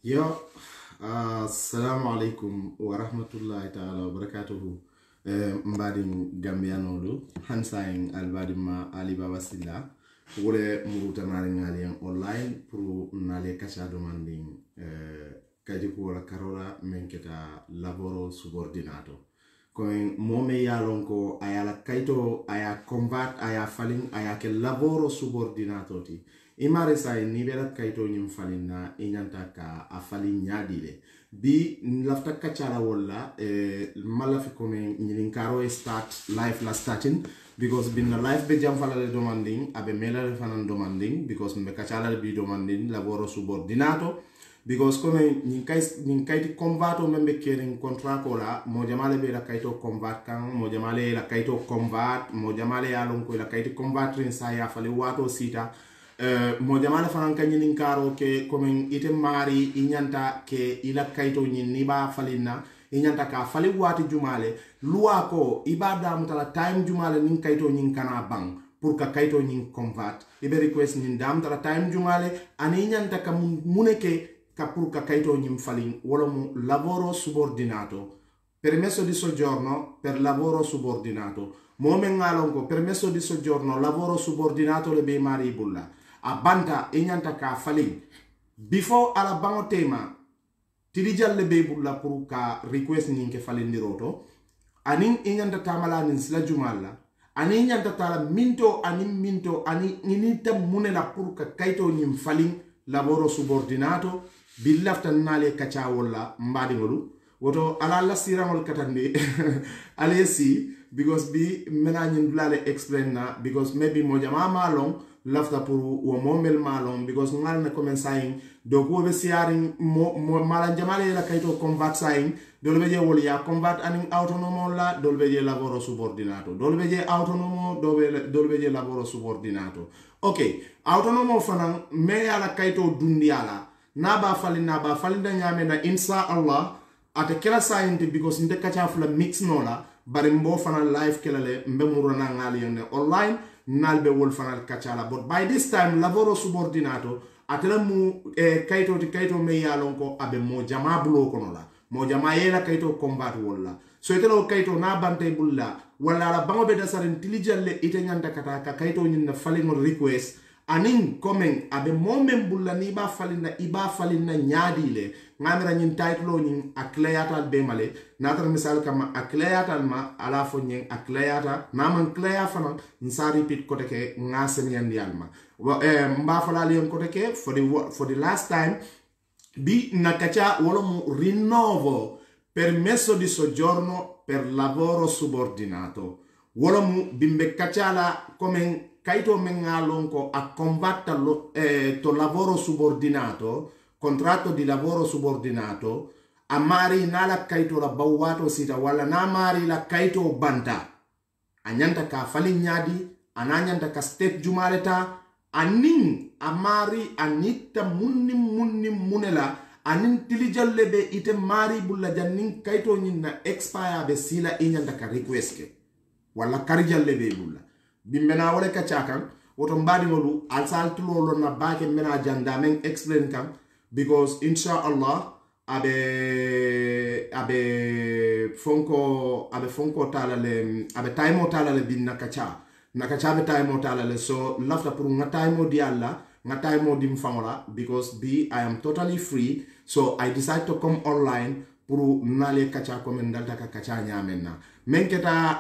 Yo, assalamu alaikum wa rahmatullahi ta'ala wa barakatuhu. Mbadi Gambianolu, Hansain Albadi ma Ali Baba Silla, wole muruta nari ngali online pour nale kacha demanding kajiku wala karola menketa laboro subordinato. Koen mome yalonko ayala kaito aya combat aya falling aya ke laboro subordinato ti. Imare sai nibera kaito nyum falina inyanta ka afali nyadile bi lafta kachala wala malafi kome nyilinkaro start life la starting because bin na life be jam falale demanding abe mela fanan demanding because mbe kachala bi demanding laboro subordinato because comme ñing kayti combato membe kering contrat ko la mo jamale be la kayto combat kan mo jamale la kayto combat mo jamale ya lon ko la kayti combattre sa ya fale wato sita mo jamale fanan kan ñin karo ke comme ite mari inyanta ke ila kayto ñin ni ba falina inyanta ka fale wati jumale luwa ko ibada mutala time jumale nin kayto ñin kana bang pour ka kayto ñin combat ibe request ñin dam tala time jumale ani inyanta ka muneke pour ka kaito nyim falin wala mu lavoro subordinato permesso di soggiorno per lavoro subordinato momen ngalon ko permesso di soggiorno lavoro subordinato le be mari bulla a banta inyanta ka falin before ala bango tema tidijal le be bulla pour ka request nin ke falin diroto anin inyanta tamala nin sila jumala ani inyanta tala minto ani ninita munela pour ka kaito nyim falin lavoro subordinato billaftan nale kacha wala mbadi ngolu woto ala la sirangol katande ale si because bi mena nyin dulale explain na because maybe mo jama malong lafta pour wo momel malong because ngal na comment saying do ko be siaring mo mala jamale la kayto combat saying dolbe je wol ya combat aning autonomo la dolbe je lavoro subordinato dolbe je autonomo dolbe je lavoro subordinato okay autonomo fanan me ala kayto dundiala naba falinda nyame na insha Allah ate kila sayente because nde kacha fula mix nola bari mbo fana live kelale mbe murana ngali yende online nalbe wol fana kacha la but by this time lavoro subordinato atela mu kaito me yalon ko abe mo jama bulo kono la mo jama yela kaito combat wala so etelo kaito na bante bulla wala la bango be dasar intelligent ite nyanda kata ka kaito nyinna falingol request anin komen abe momen bulla ni ba falina nyadile ngamira nyin title nyin akleyatal be male natar misal kama akleyatal ma ala fo nyin akleyata naman kleya fana nsari pit kote ke ngasen yandi alma mba fala liyon kote ke for the last time bi nakacha wolo mu rinnovo permesso di soggiorno per lavoro subordinato wolo mu bimbe kachala komen kaito mengalon ko a combatta to lavoro subordinato contratto di lavoro subordinato a mari nala kaito la bawato sita wala na mari la kaito banta anyanta ka falinyadi ananyanta ka step jumaleta anin amari anita munni munela anin tilijalle be ite mari bulla jannin kaito nyinna expire be sila inyanta ka request ke wala karijalle be bulla bimbena wale kachakan woto mbadi ngolu alsal tulolo na bake mena janda men explain kam because inshallah abe fonko talale abe taimo talale bin nakacha be taimo talale so lafta pour nga taimo di alla nga taimo dim fangola because I am totally free so I decide to come online pour nale kacha comme ndalta ka kacha nyamenna menketa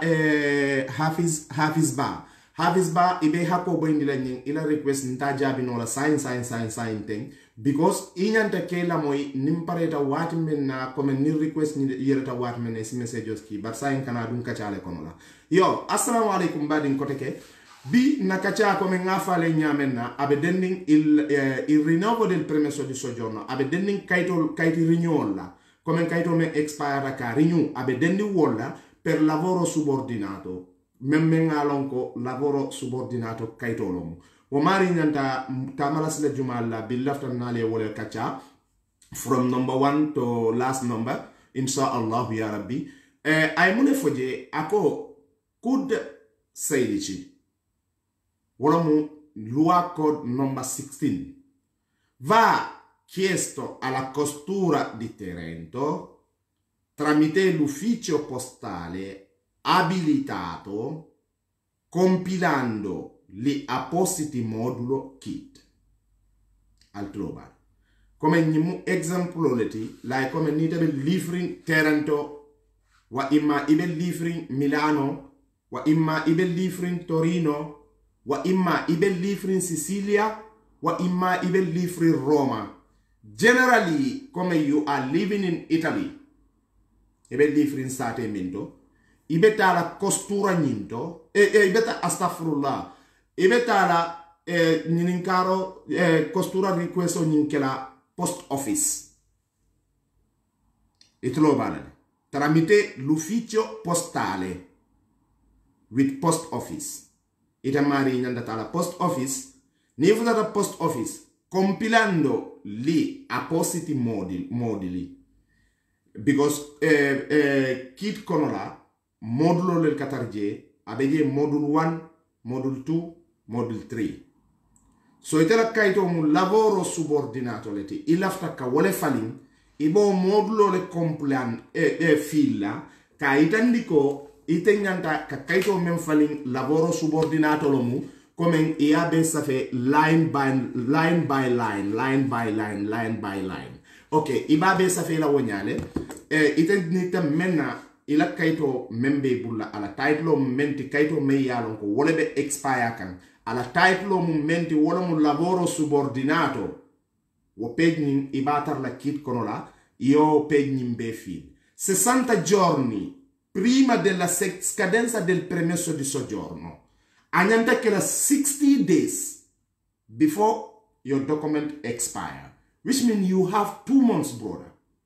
Hafiz ba ibe hako boyndi la nying ila request nta jabi no la sign thing because inyanta kela moy nimpareta wati menna comme ni request ni yerata wati men si messages ki but sign kana dun kachale kono la yo assalamu alaikum badin koteke bi na kacha come ngafale nyamenna abe dending il rinnovo del permesso di soggiorno abe dending kaiti renewal la come kaito me expire ka renew abe dendi wolla per lavoro subordinato memmengalonko lavoro subordinato kaitolomu o mari nyanta tamala sila jumala billafta nale wole kacha from number 1 to last number insha Allah ya rabbi ay mune foje ako kud saydici wala mu loi code number 16 va chiesto alla Questura di Trento tramite l'ufficio postale abilitato compilando gli appositi modulo kit al global. Come nimu esempio leti, like come nitebe livring Taranto, wa imma ibe livring Milano, wa imma ibe livring Torino, wa imma ibe livring Sicilia, wa imma ibe livring Roma. Generally, come you are living in Italy, ibe livring state minto, ibe tala Questura nyinto, ibe ta astaghfirullah, ibe tala nininkaro Questura requesto ninkela post office. Itlo banane. Tramite l'ufficio postale with post office. Itamari nandata la post office. Nifutata post office compilando gli appositi moduli. Because kit konola modulo del katarje abege module 1, module 2, module 3. So itela kaito mu lavoro subordinato leti ilafta ka wole falin ibo modulo le complan filla ka itandiko itenyanta ka kaito men falin lavoro subordinato lo mu come iabe safe line by line. Ok, ibabe safe la wonyale itenita menna ila kaito membe bulla ala title menti kaito me yalon ko wole be expire kan alla title menti wala mu lavoro subordinato wo pegnin ibatar la kit konola io pegnin be fin 60 giorni prima della scadenza del permesso di soggiorno agnanta che la 60 days before your document expire, which means you have 2 months, brother.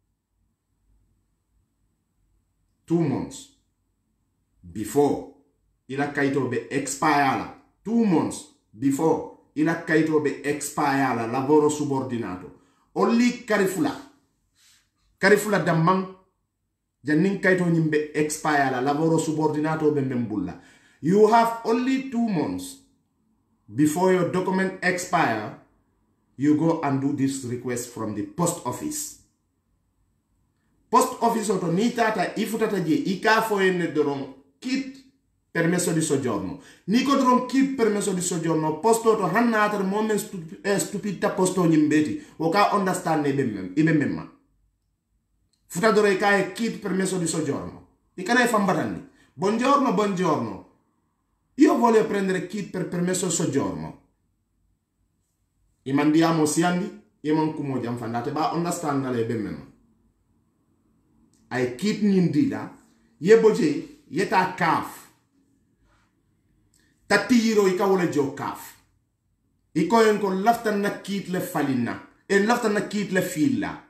2 months before ila kaito be expire la 2 months before ila kaito be expire la lavoro subordinato olli carifula damman jannin kaito nyimbe expire la lavoro subordinato be membulla. You have only 2 months before your document expire. You go and do this request from the post office. Post office oto ni tata ifutata je ika foyenne doron kit permesso di soggiorno. Niko doron kit permesso di soggiorno posto to hannatar moment stupidita posto nyimbeti. Woka understand ibe memma. Futa doro ika kit permesso di soggiorno. Ikana fambatani. Buongiorno. Io voglio prendere kit per permesso di soggiorno. I mandiamo siandi, io mancumo jam fandate ba understand na le memma. Ay kit nindila yeboje yeta kaf tatiro ikawole jo kaf iko en ko lafta na kit le falina e lafta na kit le filla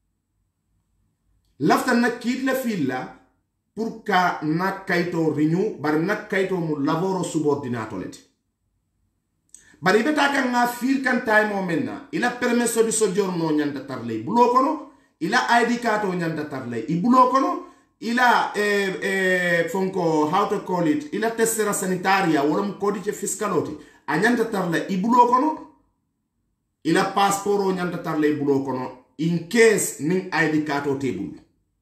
pour ka na kaito renew bar na kaito mu lavoro subordinato leti bari beta kan na fil kan time o menna ila permesso di soggiorno nyanda tarle bulokono ila ID card o nyanda tarle ibulo kono ila fonko how to call it ila tessera sanitaria wala codice fiscaloti a nyanda tarle ibulo kono ila passport o nyanda tarle ibulo kono in case ning ID card o tebul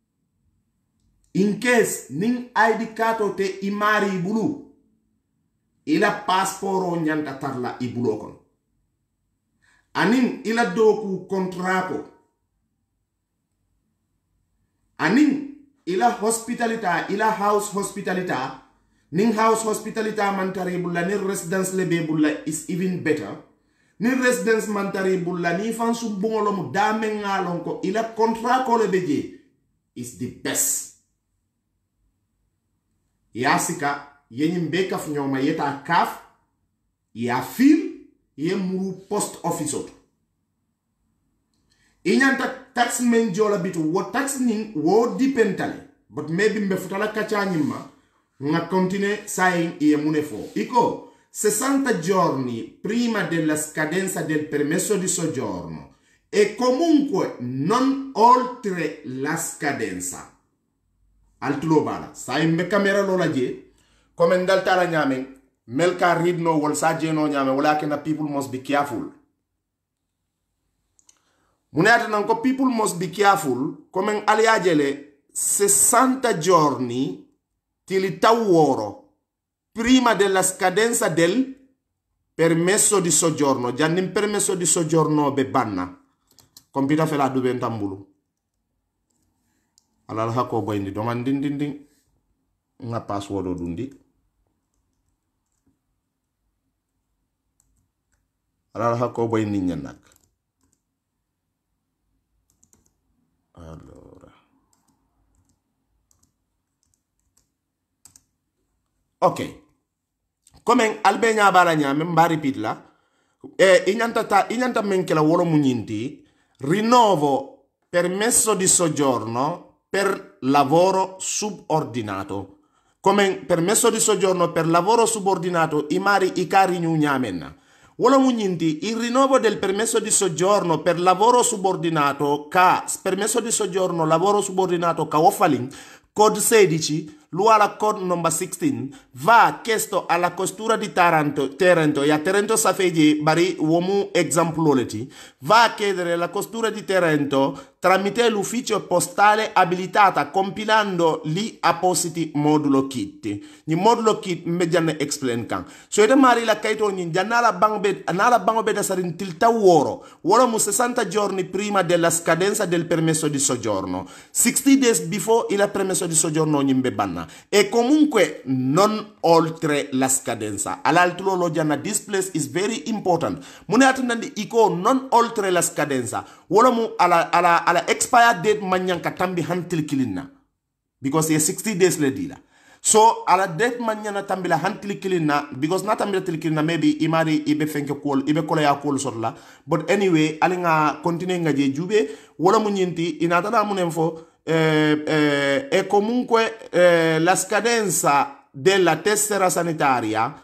in case ning ID card o te imari ibulu ila passport o nyanda tarla ibulo kono anin ila doku contrato anin ila hospitalita ila house hospitalita ning house hospitalita mantari bulla ni residence lebe bulla is even better ni residence mantari bulla ni fan sumbongolo mu dame ngalon ko ila contrat ko lebe je is the best yasika yenyim be kaf nyoma yeta kaf ya fil ye muru post office oto inyanta tax men jola bitu wo tax ning wo dipentale but maybe mbe futala kachanyima nga continue saying e munefo iko 60 giorni prima della scadenza del permesso di soggiorno e comunque non oltre la scadenza altulo bala saying be camera lo laje come ndalta la nyame melka ridno wol sajeno nyame wala kena people must be careful Munete nan ko people must be careful come aliagele 60 giorni tilitaworo prima della scadenza del permesso di soggiorno. Giannin permesso di soggiorno be banna. Kompita fela dube ntambulu. Alal hako boyndi doman din din din. Nga password dundi. Alal hako boyndi nyanak. Allora. Ok. Come albegna baranya memba repeat la. Inyanta menkela wolo munyinti. Rinnovo permesso di soggiorno per lavoro subordinato. Come permesso di soggiorno per lavoro subordinato i cari nyamenna. Wolo munyinti il rinnovo del permesso di soggiorno per lavoro subordinato permesso di soggiorno lavoro subordinato wofalin code 16 Luala code number 16 va chiesto alla questura di Taranto e a Trento Safeji bari uomu exemploleti va a chiedere alla questura di Trento tramite l'ufficio postale abilitata compilando gli appositi modulo kit. Ni modulo kit mediane explain kan. So ite mari la kaito ni janala bangobe da sarin tilta woro mu 60 giorni prima della scadenza del permesso di soggiorno. 60 days before il permesso di soggiorno nyimbe banna. E comunque non oltre la scadenza. All'altro lo gianna this place is very important. Mune atendandi iko non oltre la scadenza. Wala mu ala expire date manyanka tambi hantil kilinna. Because ye 60 days le dila. So ala date manyana tambi la hantil kilinna. Because na tambi la kilina maybe imari ibe fenke kol ibe kola ya kol sorla. But anyway alinga continue nga je jube. Wala mu nyinti inatana munemfo. E comunque la scadenza della tessera sanitaria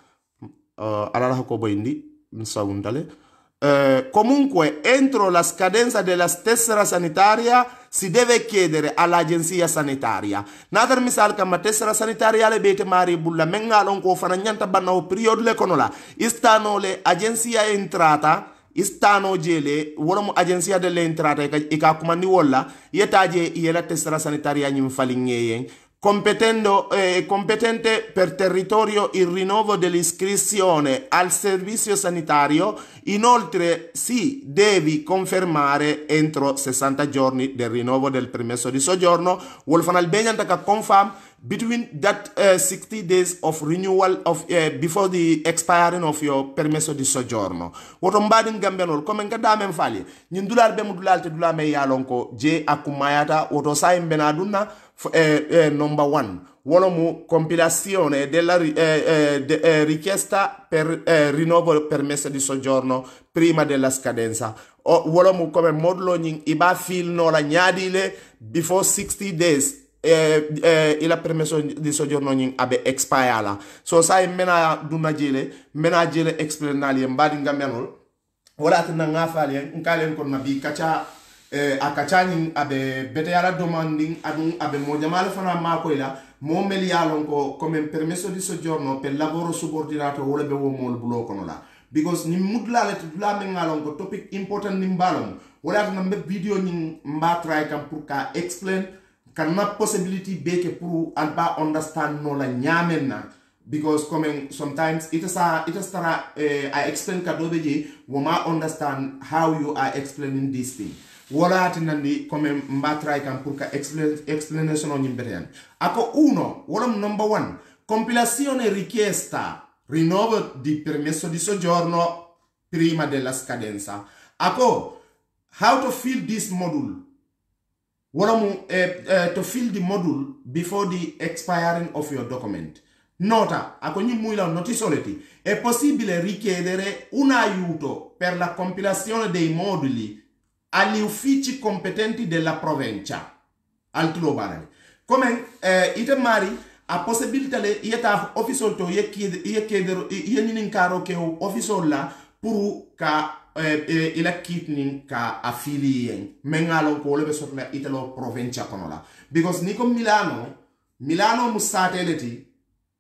comunque entro la scadenza della tessera sanitaria si deve chiedere all'agenzia sanitaria. Nadar misal kama tessera sanitaria le bete mari bulla mengalon ko fana nyanta bannaw period le kono la istano le agenzia entrata istano jele wolomo agenzia delle entrate ika kumandi wolla yetaje yela tessera sanitaria nyim falingeyen competente per territorio il rinnovo dell'iscrizione al servizio sanitario. Inoltre si devi confermare entro 60 giorni del rinnovo del permesso di soggiorno. Wolfanal Benyantaka confirm between that 60 days of renewal of before the expiring of your permesso di soggiorno. Wotombadin gambianol come ngadamen fali nyindulal be mudulal te dulame yalonko je akumayata woto saim benaduna number 1 wolomu compilazione della richiesta per rinnovo permesso di soggiorno prima della scadenza wolomu come modulo iba fil no la nyadile before 60 days il permesso di soggiorno abe expire la so sai mena jele explanali mbadi ngambianol wala tan nga fali ngalen kon nabi kacha a kachani abe bete yala demanding adun abe mojamale fana makoyla momel yalon ko come permesso di soggiorno per lavoro subordinato wala be womol bulo kono la because ni mudla le dula men ngalon ko topic important ni mbalon wala na mbe video ni mba try kam pour ka explain kan na possibility beke pour alba understand no la nyamenna because coming sometimes it is I explain kadobe je woma understand how you are explaining this thing wala tinandi come mbatrai kan pour ka explanation on imberian ako uno wala number 1 compilazione richiesta rinnovo di permesso di soggiorno prima della scadenza ako how to fill this module wala to fill the module before the expiring of your document. Nota, a ogni muila notisoleti, è possibile richiedere un aiuto per la compilazione dei moduli agli uffici competenti della provincia. Altro banale. Come itemari, a possibilità le ieta official to chiedere in caro che official la puru ka ila kitnin ka affilien mengalo ko le sorna italo provincia kono la because ni ko Milano mu sateliti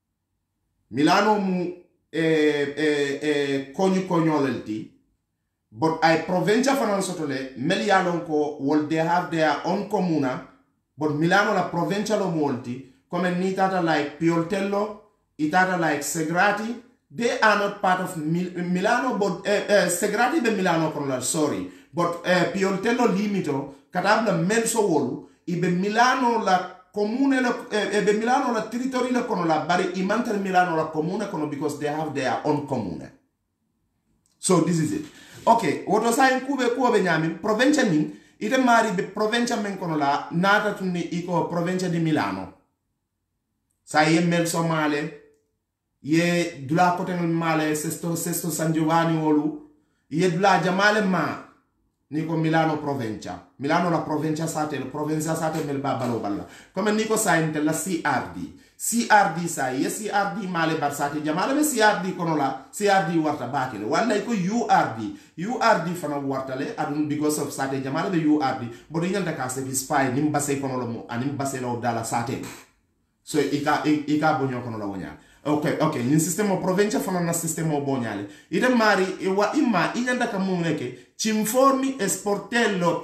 Milano mu kognolelti but ay provincia fanan sotole mel yalon ko wol they have their own comuna but Milano la provincia lo molti come ni tata like Pioltello itata like Segrati they are not part of Milano but Segrati be Milano kono sorry but Pioltello limito katabla mel so wolu ibe Milano la comune ebe Milano la territorio la kono la bari imantel Milano la comune kono because they have their own comune. So this is it. Okay, woto sa en kube nyami provincia ning ite mari be provincia men kono la nata tunni iko provincia di Milano. Sa ye mel somale ye dula koten male sesto San Giovanni wolu ye dula jamale ma niko Milano provincia. Milano la provincia sate mel babalo balla. Come niko sa inte la CRD sa ye CRD male barsati jamale be CRD kono la CRD warta bakele walla ko URD fana wartale adun because of sate jamale be URD bodo nyanda ka se spy nim basse kono la mo anim basse la dala sate so ika bonyo kono la wonya okay ni sistema provincia fana na sistema bonyale ide mari e wa imma inyanda ka muneke cinformi e sportello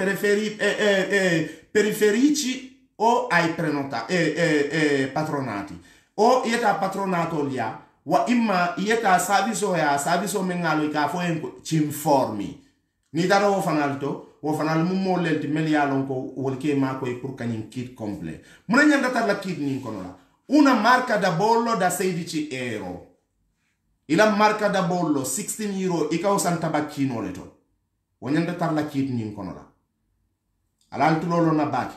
periferici o ai patronati o ieta patronato lia wa imma ieta saviso mengalo ka fo en cinformi ni daro wo fanal mummo lelti melialon ko wolke ma ko pour kanin kit complet mun nyanda tar la kit nin kono la una marca da bollo da 16 euro ila marca da bollo 16 euro ika usan tabacchino leto wonyanda tar la kit nin kono la alaltu lolo na baki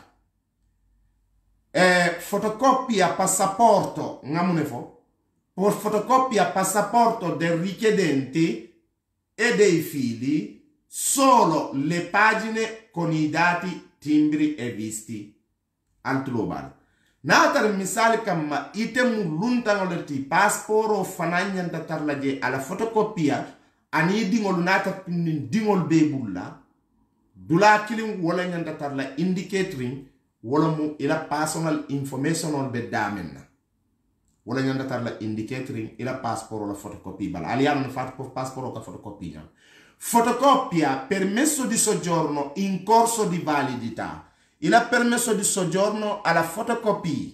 fotocopia passaporto ngamunefo por fotocopia passaporto del richiedente e dei figli solo le pagine con i dati timbri e visti al global natar misal kam itemu luntangolati passeport fananyanta tarlaje ala fotocopia ani dingol nata dingol be bulla dula kilim wala nyanta tarla indicating wala mu ila personal information on be damen wala nyanda tar la indicating ila passport la fotocopia bala aliano fat passport ka fotocopia fotocopia permesso di soggiorno in corso di validità ila permesso di soggiorno alla fotocopia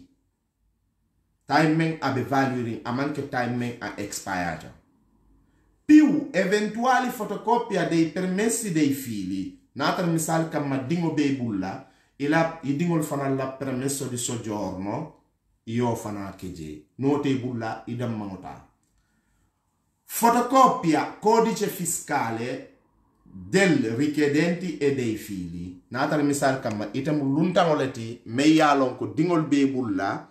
timing abe valuing amanche timing a expired più eventuali fotocopia dei permessi dei figli natar misal kam dingo be bulla i dingol fana la permesso di soggiorno io fana keje note bulla idam manota fotocopia codice fiscale del richiedenti e dei figli natal misal kam itam luntangoleti meyalon ko dingol be bulla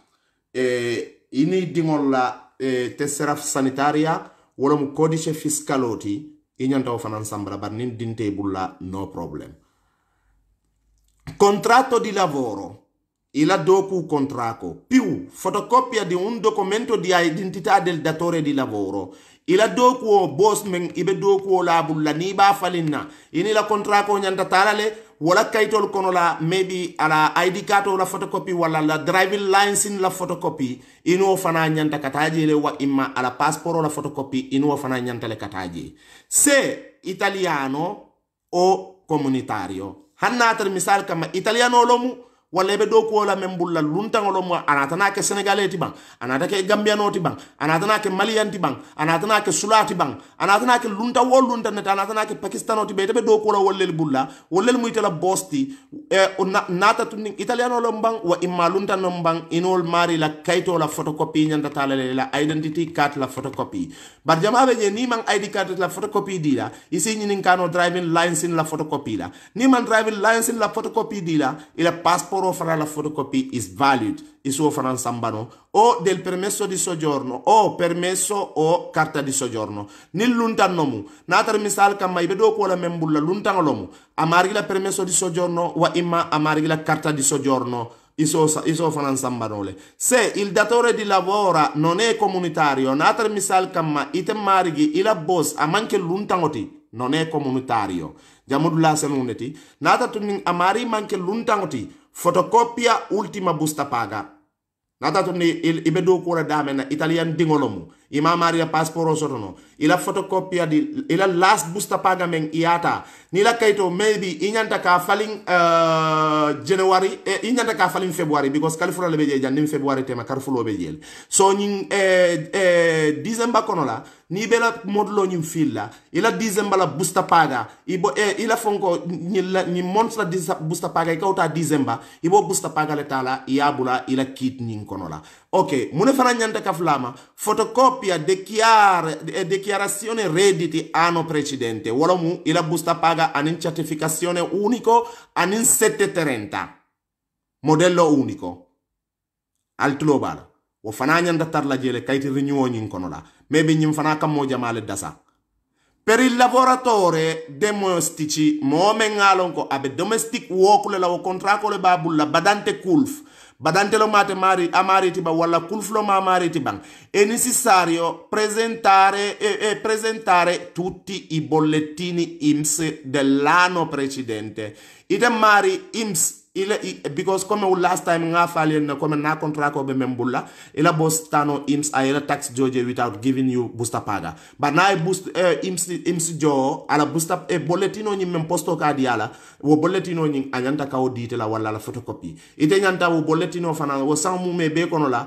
ini dingol la tessera sanitaria wala mu codice fiscaloti inyanta fana sambra bar nin dinte bulla no problem. Contratto di lavoro, il docu contratto, più fotocopia di un documento di identità del datore di lavoro. Il docu boss men ibe docu la bulla ni ba falinna. Ini la contratto nyanda talale wala kaitol kono la maybe ala ID card la photocopy wala la driving license la photocopy ino fana nyanda kataji le wa imma ala passport la photocopy ino fana nyanda le kataji. Se italiano o comunitario. Hannatar misal kama italiano lomu wala be do ko la membulla luntango lomu anatana ke senegalais ti bang anata ke gambiano ti bang anatana ke malian ti bang anatana ke sulati bang anatana ke lunta wol lunta net anatana ke pakistano ti be do ko la wollel bulla wollel muy tela bosti nata tuning italiano lom bang wa imma lunta nom bang inol mari la kaito la photocopy nyanda talale la identity card la photocopy bar jama be ni mang ID card la photocopy dila isi nyinin kano driving license la photocopy la ni man driving license la photocopy dila ila passport fra la fotocopia is valid iso faran sambano o del permesso di soggiorno o permesso o carta di soggiorno nil luntannomu natar misal kam may bedo ko la membulla luntangolomu amari la permesso di soggiorno wa imma amari la carta di soggiorno iso faran sambanole se il datore di lavoro non è comunitario natar misal kam item marigi ila boss amanke luntangoti non è comunitario jamudula senuneti nata tuning amari manke luntangoti fotocopia ultima busta paga nata tunni ibedo ko dame na italian dingolomu ima maria passport sotono ila photocopy di ila last busta paga men iata ni la kaito maybe inyanta ka falling January inyanta ka falling February because California lebe je jandim February tema karfulo be jel so nyin December kono la ni bela modlo nyim filla ila December la busta paga ibo ila fonko ni months la busta paga ikauta December ibo busta paga le tala iabula ila kit nyin kono la ok mune fana nyanta ka flama fotocopia dichiarazione redditi anno precedente wala mu ila busta paga anin certificazione unico anin 730 modello unico al global wo fana nyanda tarla jele kayti renew nyin kono la maybe nyim fana kam mo jamale dasa per il lavoratore domestici mo mengalon ko abe domestic work le lawo contract le babulla badante kulf badante lo mate mari amari tiba wala kulf lo ma mari tiban è necessario presentare tutti i bollettini INPS dell'anno precedente ite mari INPS because come last time nga falien come na contract ko be membulla ila boss tano INPS ayela tax joje without giving you busta paga but na boost INPS jo ala busta bolletino nyi mem posto ka diala wo bolletino nyi anyanta ka odite la wala la photocopy ite nyanta wo bolletino fana wo sang mu me be kono la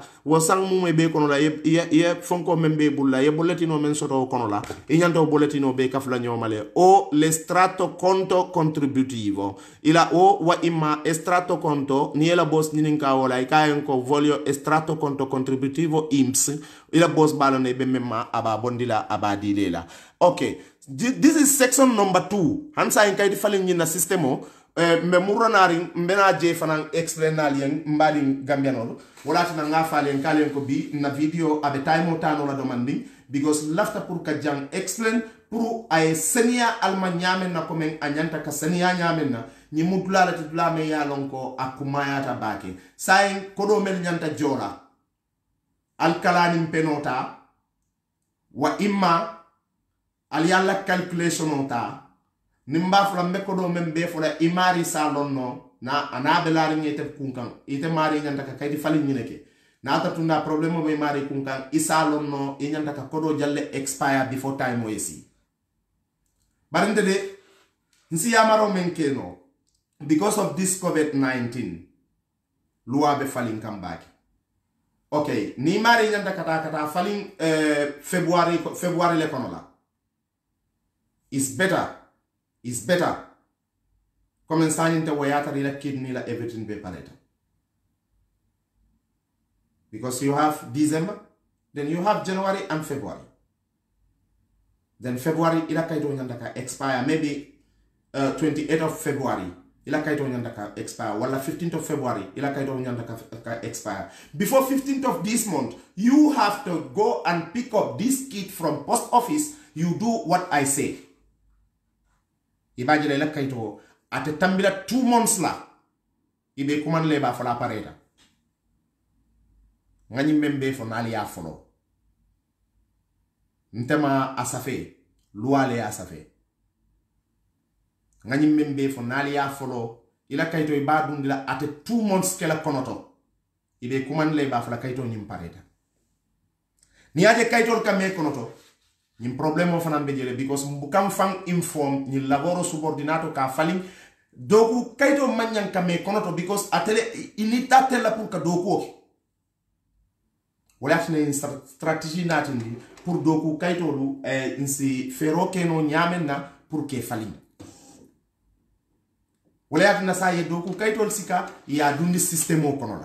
ye fonko membe bulla ye bolletino men soto kono la e nyanta wo bolletino be kafla nyomale o l'estratto conto contributivo ila o wa imma estratto conto ni la boss ni nka wala ikayen ko voglio estratto conto contributivo INPS ila boss balone be memma aba bondila aba dilela okay this is section number 2 hansa en kaydi falin ni na systemo me muronari mbena je fanan explainal yen mbali gambianolo wala tan nga falen kalen ko bi na video abe time tano la demanding because lafta pour ka jang explain pour ay senia almanyamen na komen anyanta ka senia nyamen na ni mudula la tudula me ya lonko akumaya ta bake sain kodo mel nyanta jora alkalani penota wa imma al yalla calculation ota nimba fula mbeko do membe fula imari salonno na anabelari ngete kunkan ite mari nyanta ka kaydi fali nyineke na ta tunda problème be mari kunkan isalonno nyanta ka kodo jalle expire before time wesi barinde de nsi yamaro menkeno because of this COVID-19 loi be falling come back okay ni mari nyanta kata falling February le kono la is better come insani te wayata la kidney la everything be pareta because you have December then you have January and February then February ila kayto nyanda ka expire maybe 28th of February ila kayto nyanda ka expire wala 15th of February ila kayto nyanda ka expire before 15th of this month you have to go and pick up this kit from post office you do what I say ibajile la kayto ate tambila 2 months la ibe kuman leba fala pareta ngani membe fo nali ya folo ntema asafe luale asafe ngani membe fo nali ya folo ila kayto ibadun dila ate 2 months kela konoto ibe kuman leba fala kayto nyim pareta ni aje kayto kame konoto nim problema fana mbejele because mbukam fang inform ni lavoro subordinato ka faling doku kayto manyan kame konoto because atele initate la pour ka doku wala tane strategie natindi pour doku kayto lu insi fero keno nyamenna pour ke faling wala tane sa ye doku kayto sika ya dundi systemo konola.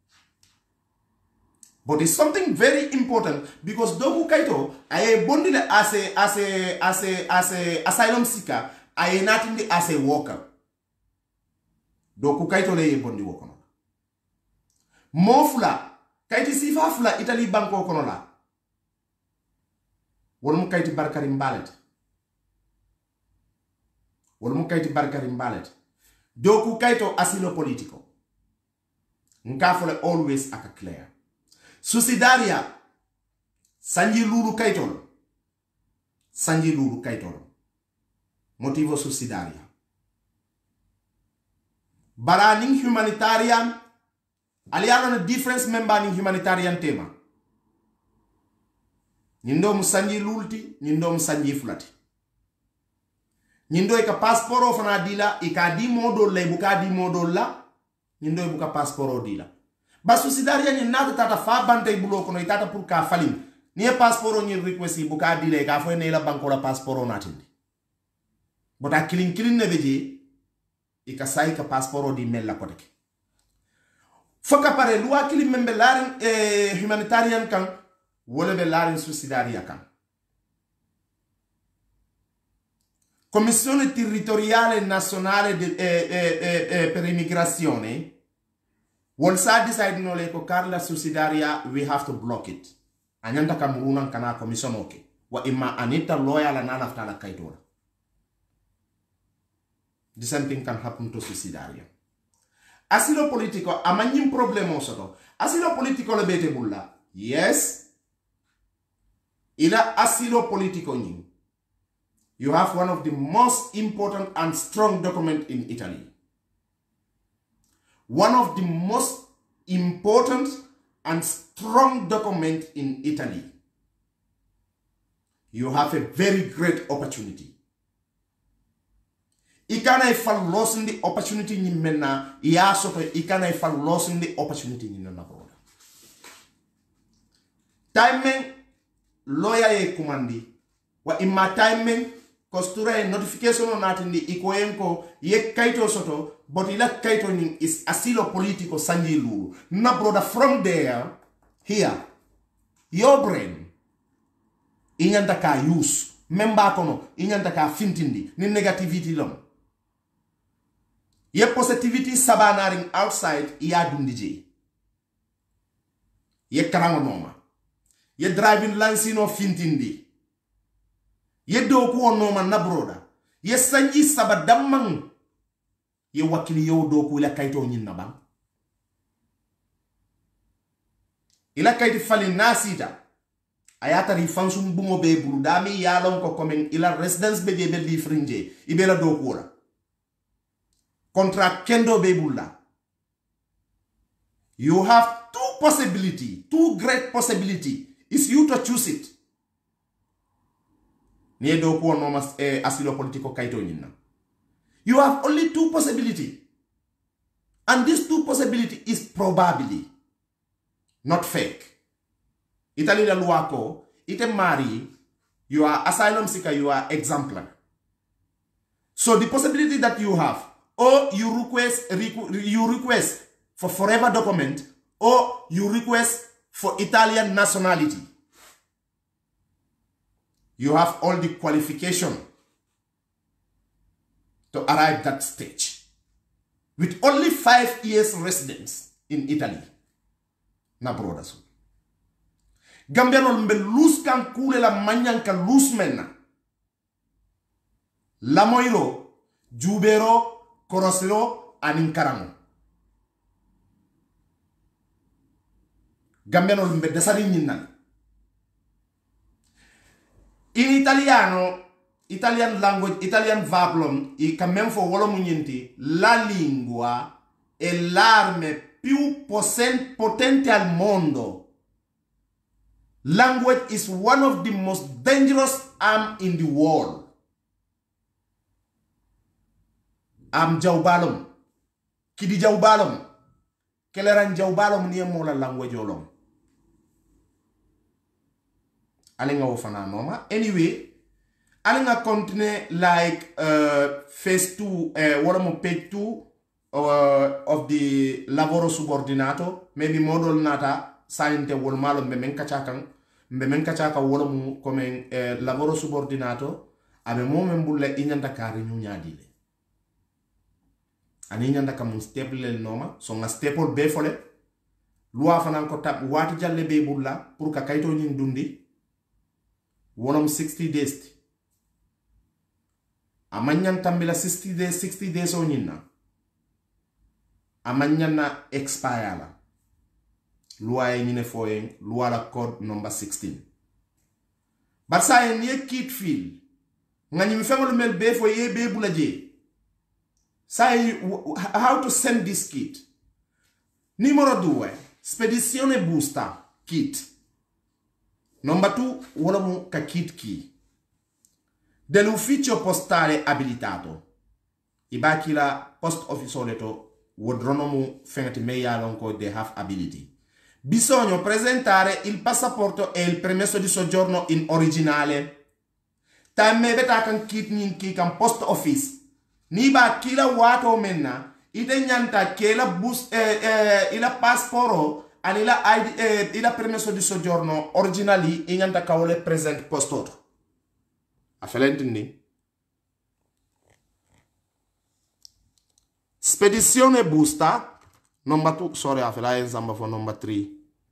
But it's something very important because doku kaito aye bondile as a asylum seeker aye natindi as a worker. Doku kaito le ye bondi wokono. Mofula kaiti sifa fula Italy banko kono la. Wolum kaiti barkarim balet. Wolum kaiti barkarim balet. Doku kaito asilo politico. Nkafole always aka clear. Susidaria sanji lulu kaitol motivo susidaria baraning humanitarian aliano na difference member ning humanitarian tema Nindo musanji lulti, nindo musanji fulati. Nindo ika passport fana dila, ika di modo la, ibuka di modo la, nindo ibuka passport dila. Ba susidaria ni nata tata fa banta ibulo kono itata pour ka falim. Ni passport ni request ibuka dila, ika fo ne la banko la passport natindi. Bota kilin ne veje, ika sa ika passport di mel la koteke. Foka pare loi kilin membe larin humanitarian kan, wole be larin susidaria kan. Commissione territoriale nazionale per immigrazione wol sa decide no le ko karla susidaria, we have to block it. Anyanta kamurunan kana commission oke. Wa imma anita lawyer la nana ftala kaitora. The same thing can happen to susidaria. Asilo politico amanyim problemo soto. Asilo politico le bete bulla. Yes. Ila asilo politico nyim. You have one of the most important and strong documents in Italy. One of the most important and strong document in Italy. You have a very great opportunity. Ikana ifal losing the opportunity ni mena ya soto ikana ifal losing the opportunity ni na broda. Timing lawyer ye kumandi wa imma timing kostura e notification on natindi ikoyenko ye kaito soto but ila kaito ning is asilo politico sanji lulu na broda. From there here your brain inyanta ka use memba kono inyanta ka fintindi ni negativity long ye positivity sabanaring outside iya dundije ye karango noma ye driving lansino fintindi ye doku onoma na broda ye sanji sabadamang ye wakili yo doku ila kaito nyinna bang ila kaiti fali nasita ayata rifansum bungo be bulu dami yalon ko komen ila residence be be li fringe ibela doku ora contract kendo be bulla. You have two great possibility. It's you to choose it. You have only two possibility. And this two possibility is probably not fake. Italy la luako, ite mari, you are asylum seeker, you are exemplar. So the possibility that you have, or you request for forever document, or you request for Italian nationality. You have all the qualification to arrive that stage. With only 5 years residence in Italy. Na brothers. Gambiano mbe lus kan kule la manyan ka lus menna. Lamoiro, Jubero, Korosero, aninkaramo. Gambiano mbe desari nyinnan. In Italian language, Italian verb, i même fo wolo munyenti, la lingua è l'arma più potente al mondo. Language is one of the most dangerous arms in the world. Am jawbalum. Kidi jawbalum. Keleran jawbalum ni mo la language olom. Alinga wofana noma. Anyway, alinga continue like phase 2, page 2 of the lavoro subordinato. Maybe model nata sainte wol malo mbemen kachaka wolo mu come lavoro subordinato ame mo membulle inyanda kari nyadile. Ani inyanda kamun stable noma so nga staple be fole loi fanan ko tab wati jalle be bulla pour ka kayto nyin dundi wolom 60 days amanyan tambila 60 days o nyinna amanyan na expire la loi nyine foyen loi la code number 16 barsa en ye kit fil ngani mi fengol mel be fo ye be bula je say how to send this kit. Numero 2 spedizione busta kit. Number 2 wolomu ka kit key dell'ufficio postale abilitato ibaki la post office leto wodronomu fengati meyalon ko they have ability. Bisogna presentare il passaporto e il permesso di soggiorno in originale. Tamme beta kan kit ninki kan post office. Ni ba kila wato menna ite nyanta kela bus ila passeport ani la ID ila permesso di soggiorno originali inyanta kawole present postoto. Afelentini. Spedizione busta. Number 2, sorry, afela enzamba for number 3.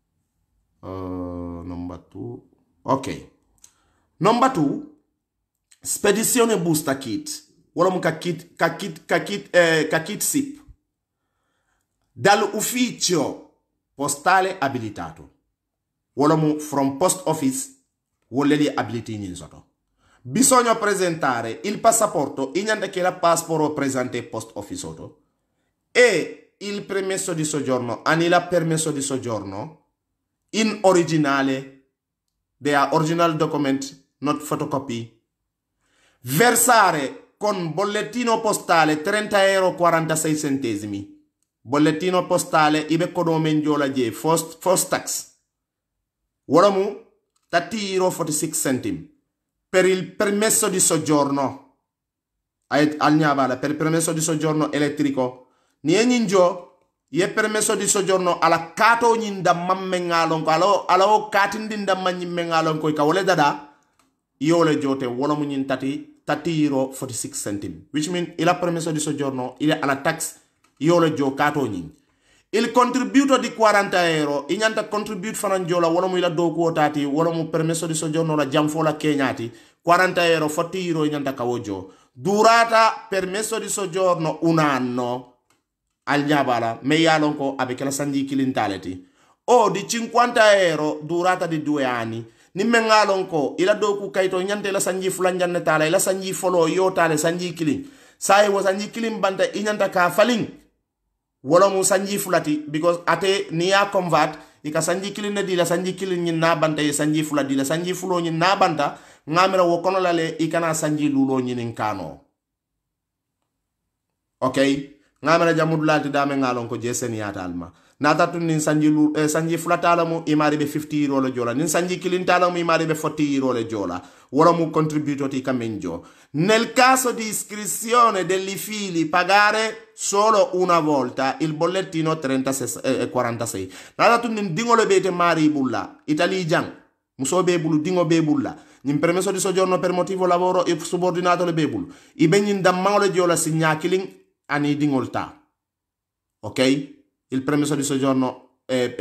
Number 2. Ok. Number 2. Spedizione busta kit. Wolom ka kit SIP. Dall'ufficio postale abilitato. Wolom from post office. Woleli ability in soto. Bisogna presentare il passaporto ignante che la passport presente post office auto e il permesso di soggiorno, anila permesso di soggiorno in originale, they are original document, not photocopy. Versare con bollettino postale 30 euro 46 centesimi. Bollettino postale ibe kodo menjola je first tax. Waramu 30 euro 46 centimi. Per il permesso di soggiorno al Niabala, per il permesso di soggiorno elettrico ni eninjo ye permesso di soggiorno alla kato nyinda mammengalon ko alo katindinda manyimmengalon ko ka wole dada yole jote wala mu nyin 30 euro 46 centimi, which mean ila permesso di soggiorno ila alla tax yole jo kato nyin. Il contributo di 40 euro, inyanta contribute fanangiola, wala mu ila do quotati, wala mu permesso di soggiorno la jamfola kenyati, 40 euro, 40 euro inyanta kawojo. Durata permesso di soggiorno un anno, al Niabala, meyalonko abeke la sanji kilintaleti. O di 50 euro, durata di 2 anni. Nimmengalonko, ila do ku kaito inyanta ila sanji fulanjannetala, ila sanji folo yotale sanji kilin. Sai wo sanji kilin banta inyanta ka faling. Wala mu sanji fulati because ate niya convert ika sanji kilin di la sanji kilin nyin na banta ye sanji fulati la sanji fulo nyin na banta ngamira wo kono lale ikana sanji lulo nyin kano. Okay, ngamira jamudulati dame ngalon ko jeseni atalma nata tun nin sanji fulata la mu imari be 50 euro le jola nin sanji kilin tala mu imari be 40 euro le jola wala mu contributo ti kamenjo. Nel caso di iscrizione degli fili pagare solo una volta il bollettino 46. Nada tu nin dingolo bete mari bulla italijan muso be bulu dingo be bulla nin permesso di soggiorno per motivo lavoro e subordinato le bebulu i begnin dammangolo jola signa killing ani dingolta. Ok? Il permesso di soggiorno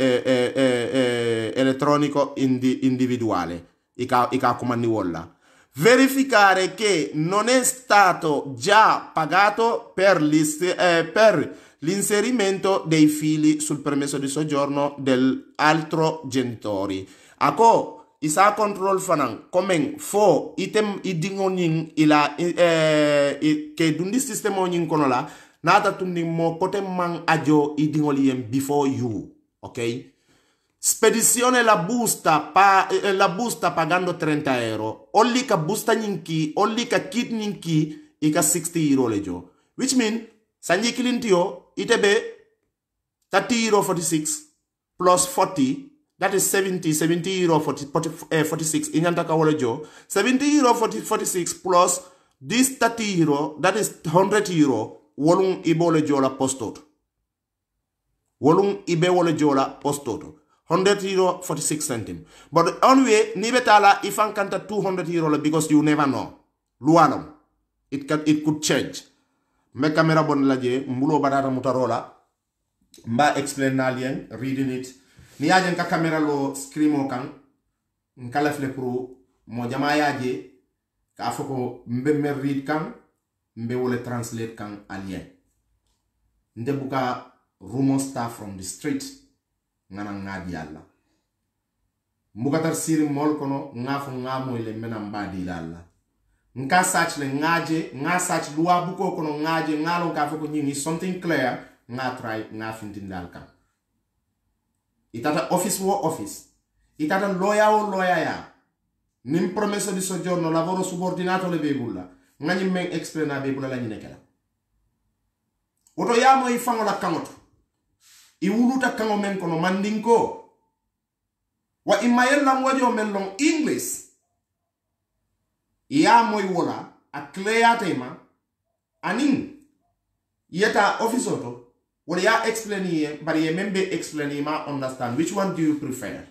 elettronico individuale ika comandi wolla. Verificare che non è stato già pagato per l'inserimento dei fili sul permesso di soggiorno dell'altro genitori. Ako isa control fanan komen fo item idingonin ila che dundi sistema onin kono la nata tundi mo kote man ajo idingolien before you. Ok? Spedizione la busta pagando 30 euro. Olli ka busta nyinki, olli ka kit nyinki, ika 60 euro lejo. Which mean, sanji kilintio, itebe 30 euro 46 plus 40, that is 70 euro 46, inyanta ka lejo. 70 euro 46 plus this 30 euro, that is 100 euro, wolung ibo lejo la postoto. Wolung ibe wole jola postoto. 100 euro 46 centim. But anyway, ni betala ifan kanta 200 euro because you never know. Luanam. It could change. Me camera bon laje mbulo batata mutarola. Mba explain alien reading it. Ni ajen ka camera lo screamo kan nkala fle pro mo jama yaje ka foko mbe me read kan mbe wole translate kan alien. Nde buka rumor stuff from the street. Ngana ngadi alla mbukatar siri mol kono ngafu ngamo ile mena mbadi alla nka search le nga search luwa buko kono ngaje ngalo ka foko nyini something clear nga try nga findindal kan itata office wo office itata loya o loya ya nim permesso di soggiorno lavoro subordinato le bebulla ngani men explain bebulla la nyine kala woto ya mo ifango la kangoto I wuluta kango men kono mandinko wa imayel language o men long English ya moy wola a clear tema anin yeta office auto wala ya explain ye bari ye membe explain ma understand which one do you prefer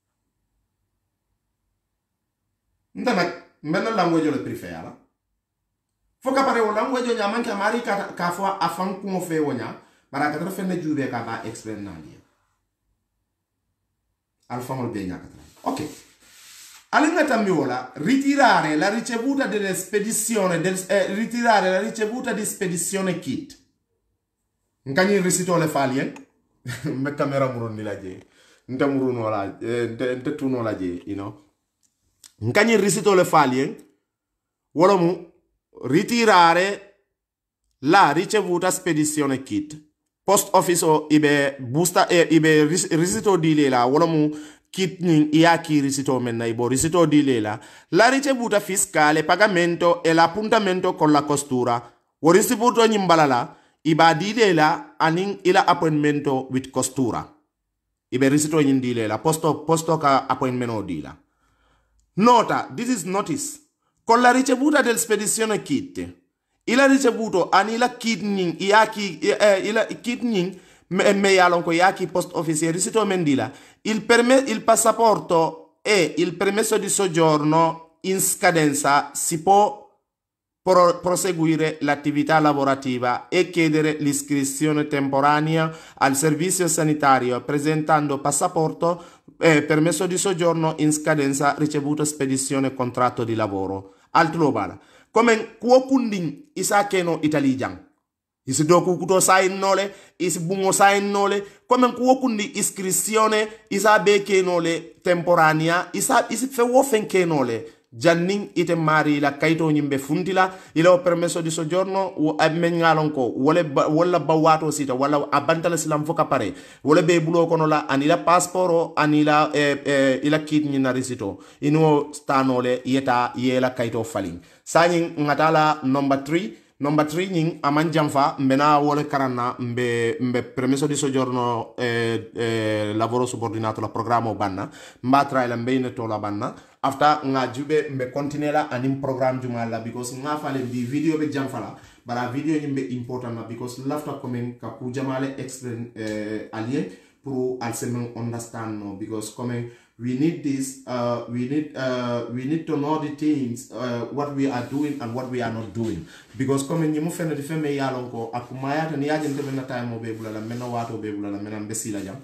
ndana men language le prefer la foka pare o language nya manka mari ka fo afan ko fe wonya bara ka fenne jube ka ba explain na dia alfa mol be nya ka ok all'ingata miola ritirare la ricevuta delle spedizione ritirare la ricevuta di spedizione kit ngani risito le falien me camera murun ni laje nta murun wala nta tuno laje you know ngani risito le falien wala mu ritirare la ricevuta spedizione kit post office o ibe busta ibe risito di lela wala mu kit iaki risito menna ibo risito di lela la ricevuta fiscale pagamento e l'appuntamento con la costura wo ricevuto nyimbalala iba di lela anin ila appointmento with costura ibe risito nyindi lela posto ka appointmento di la nota this is notice con la ricevuta del spedizione kit ila ricevuto anila kit ning iaki ila kit ning me yalon ko yaki post office risito mendila il passaporto e il permesso di soggiorno in scadenza si può proseguire l'attività lavorativa e chiedere l'iscrizione temporanea al servizio sanitario presentando passaporto e permesso di soggiorno in scadenza ricevuto spedizione contratto di lavoro altro bala come kuo kundin isa keno italijan isi doku kuto sain nole isi bungo sain nole come kuo kundi iscrizione isa be kenole temporanea isi fe wo fen kenole janning ite mari la kaito nyimbe funtila ila permesso di soggiorno o ammengalon ko wala bawato sita wala abantala silam foka pare wala be bulo kono la anila passeport anila ila kit ni na risito ino stanole yeta yela kaito falin sanyin ngatala number 3 nying aman jamfa mbena wole karanna mbe permesso di soggiorno lavoro subordinato la programma banna mbatra ila mbeyne to la banna after nga jube mbe continue la anim program jumala because nga fale di video be jamfala bara video nyimbe important na because lafta komen ka ku jamale explain alien pour alsemen understand no because komen we need this we need to know the things what we are doing and what we are not doing because komen nyimu fene di feme yalon ko akumaya tan yajente be na time be bulala mena wato be bulala mena mbesila jam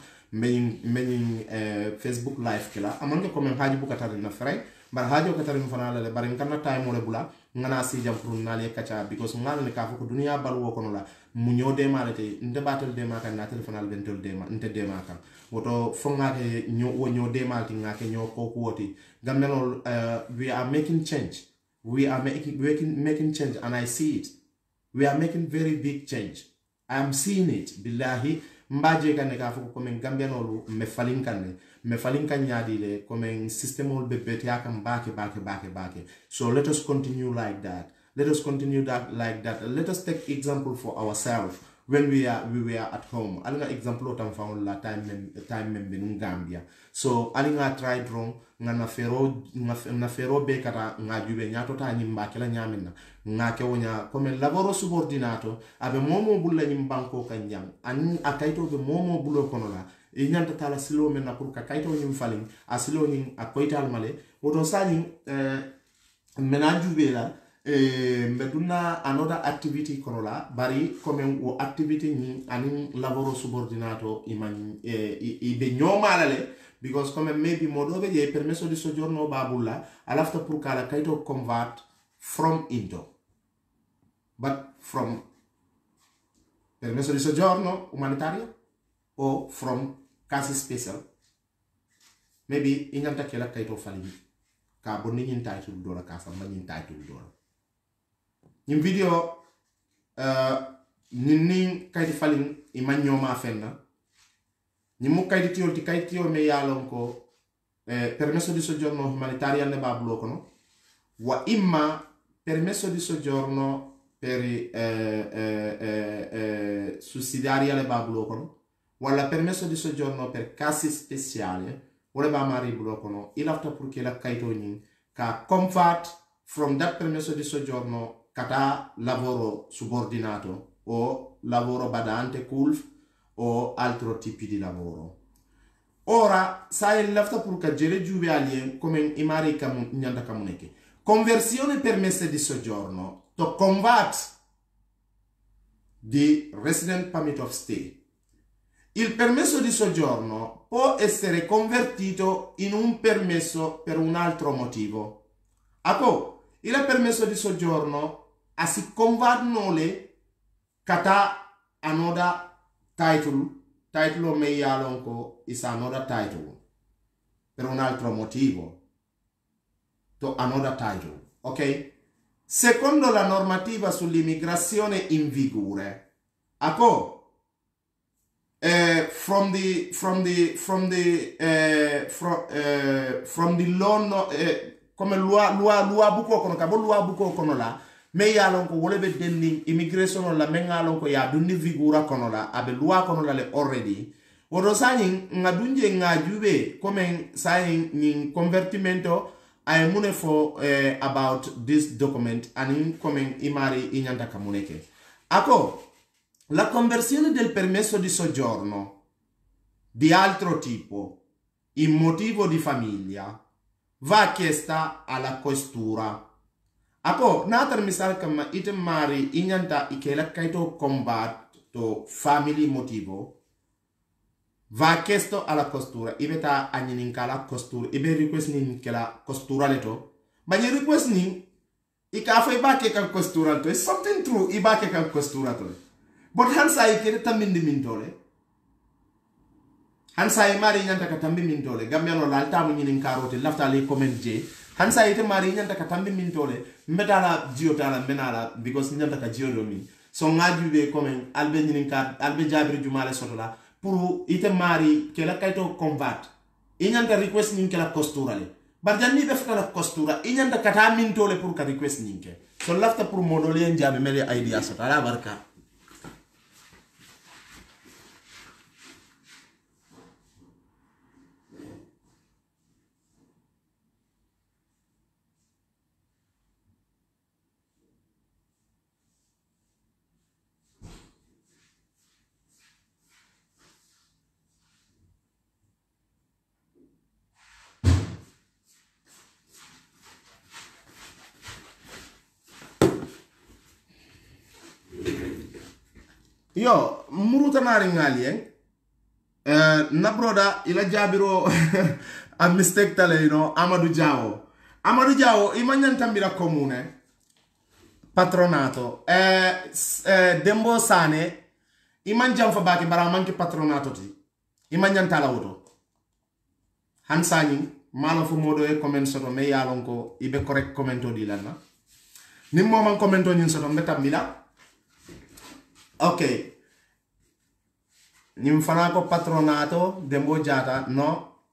mbeñin Facebook live kila amanke komen haji bu katari na fray bar haji ko katari fana la bar ngana time wala bula ngana si jam pour nale kacha because ngana ne ka ko dunia bal wo kono la mu ñode malate nde batal de ma kan na telefonal bentol de ma nte de ma kan woto fonga ke ño de malti ngake ño ko woti gamnol we are making change we are making change and I see it we are making very big change I am seeing it billahi mbaje kane ka fuko komen gambianolu me falinkan nyadile komen systemol be beti akam bake so let us continue like that let us take example for ourselves when we were at home alinga example tam faul la time membe nu Gambia so alinga try wrong ngana fero be kata ngajube nyato ta nyimba kala nyamina ngake wonya comme lavoro subordinato abe momo bulla nyimbanko kanjam an akaito be momo bulo kono la e nyanta tala silo men na pour ka kaito nyim falin asilo nyin akoital male woto sani menajube la meduna another activity kono la bari comme o activity ni anin lavoro subordinato iman be nyomalale because comme maybe modobe je permesso di soggiorno babulla alafta pour kala kaito convert from into but from permesso di soggiorno umanitario o from casi special maybe inganta kela kaito fali ka bonni nyin title dola ka fa nyin title dola in video nin kayti falin iman nyoma fenna ni mu kayti tiol ti kayti tiol me yalon ko permesso di soggiorno umanitario ne ba bloccano wa imma permesso di soggiorno per sussidiari alle ba bloccano wala permesso di soggiorno per casi speciali wala ba mari bloccano il afta perché la kaito ni ka convert from that permesso di soggiorno kata lavoro subordinato o lavoro badante CULF o altro tipi di lavoro. Ora sai lafta purka jere giube alien come i mari nyanda kamuneke. Conversione permesse di soggiorno to convert di resident permit of stay. Il permesso di soggiorno può essere convertito in un permesso per un altro motivo. Ako, il permesso di soggiorno si convertono le kata anoda title me yalonko is another title per un altro motivo to another title, ok? Secondo la normativa sull'immigrazione in vigore, ako from the law come loi buko kono ka bo loi buko kono la me yalon ko wolebe denni immigration la men yalon ko ya dunni vigura kono la abe loi kono la le already wodo sani ngadunje ngajube comme sayin nin convertimento ay mune fo about this document anin comme imari inyanta kamuneke ako la conversione del permesso di soggiorno di altro tipo in motivo di famiglia va chiesta alla questura. Ako natar misal kama item mari inyanta ikela kaito combatto family motivo va chiesto alla costura ibeta anyininkala costura ibe request ni kela costura leto banye request ni ikafa ibake kan costura to is something true ibake kan costura to but hansa ikere tambindi mintole hansa mari nyanta ka tambi mintole gambiano la alta mu nyinin karote lafta le comment je hansa ite mari nyanta ka tambi mintole mbetala jiotala menala because nyanta ka jiodo mi so ngaju be comment albe nyinin ka albe jabri jumale sotola pour ite mari ke la kayto convert inyanta request nin ke la costura le barjanni be fata la costura inyanta kata mintole pour ka request ninke so lafta pour modole njabe mele idea sotala barka. Yo muruta nari ngali na broda ila jabiro a mistake tale Amadou Diawo imanyan tambira comune patronato Dembo Sane imanjam fa baki bara manki patronato ti imanyan tala wuto hansani malo fu modo e comment soto me yalon ko ibe correct commento di lana nimmo man commento nyin soto mbeta mila. Ok, Ninfanaco patronato, Dembo Jata, no,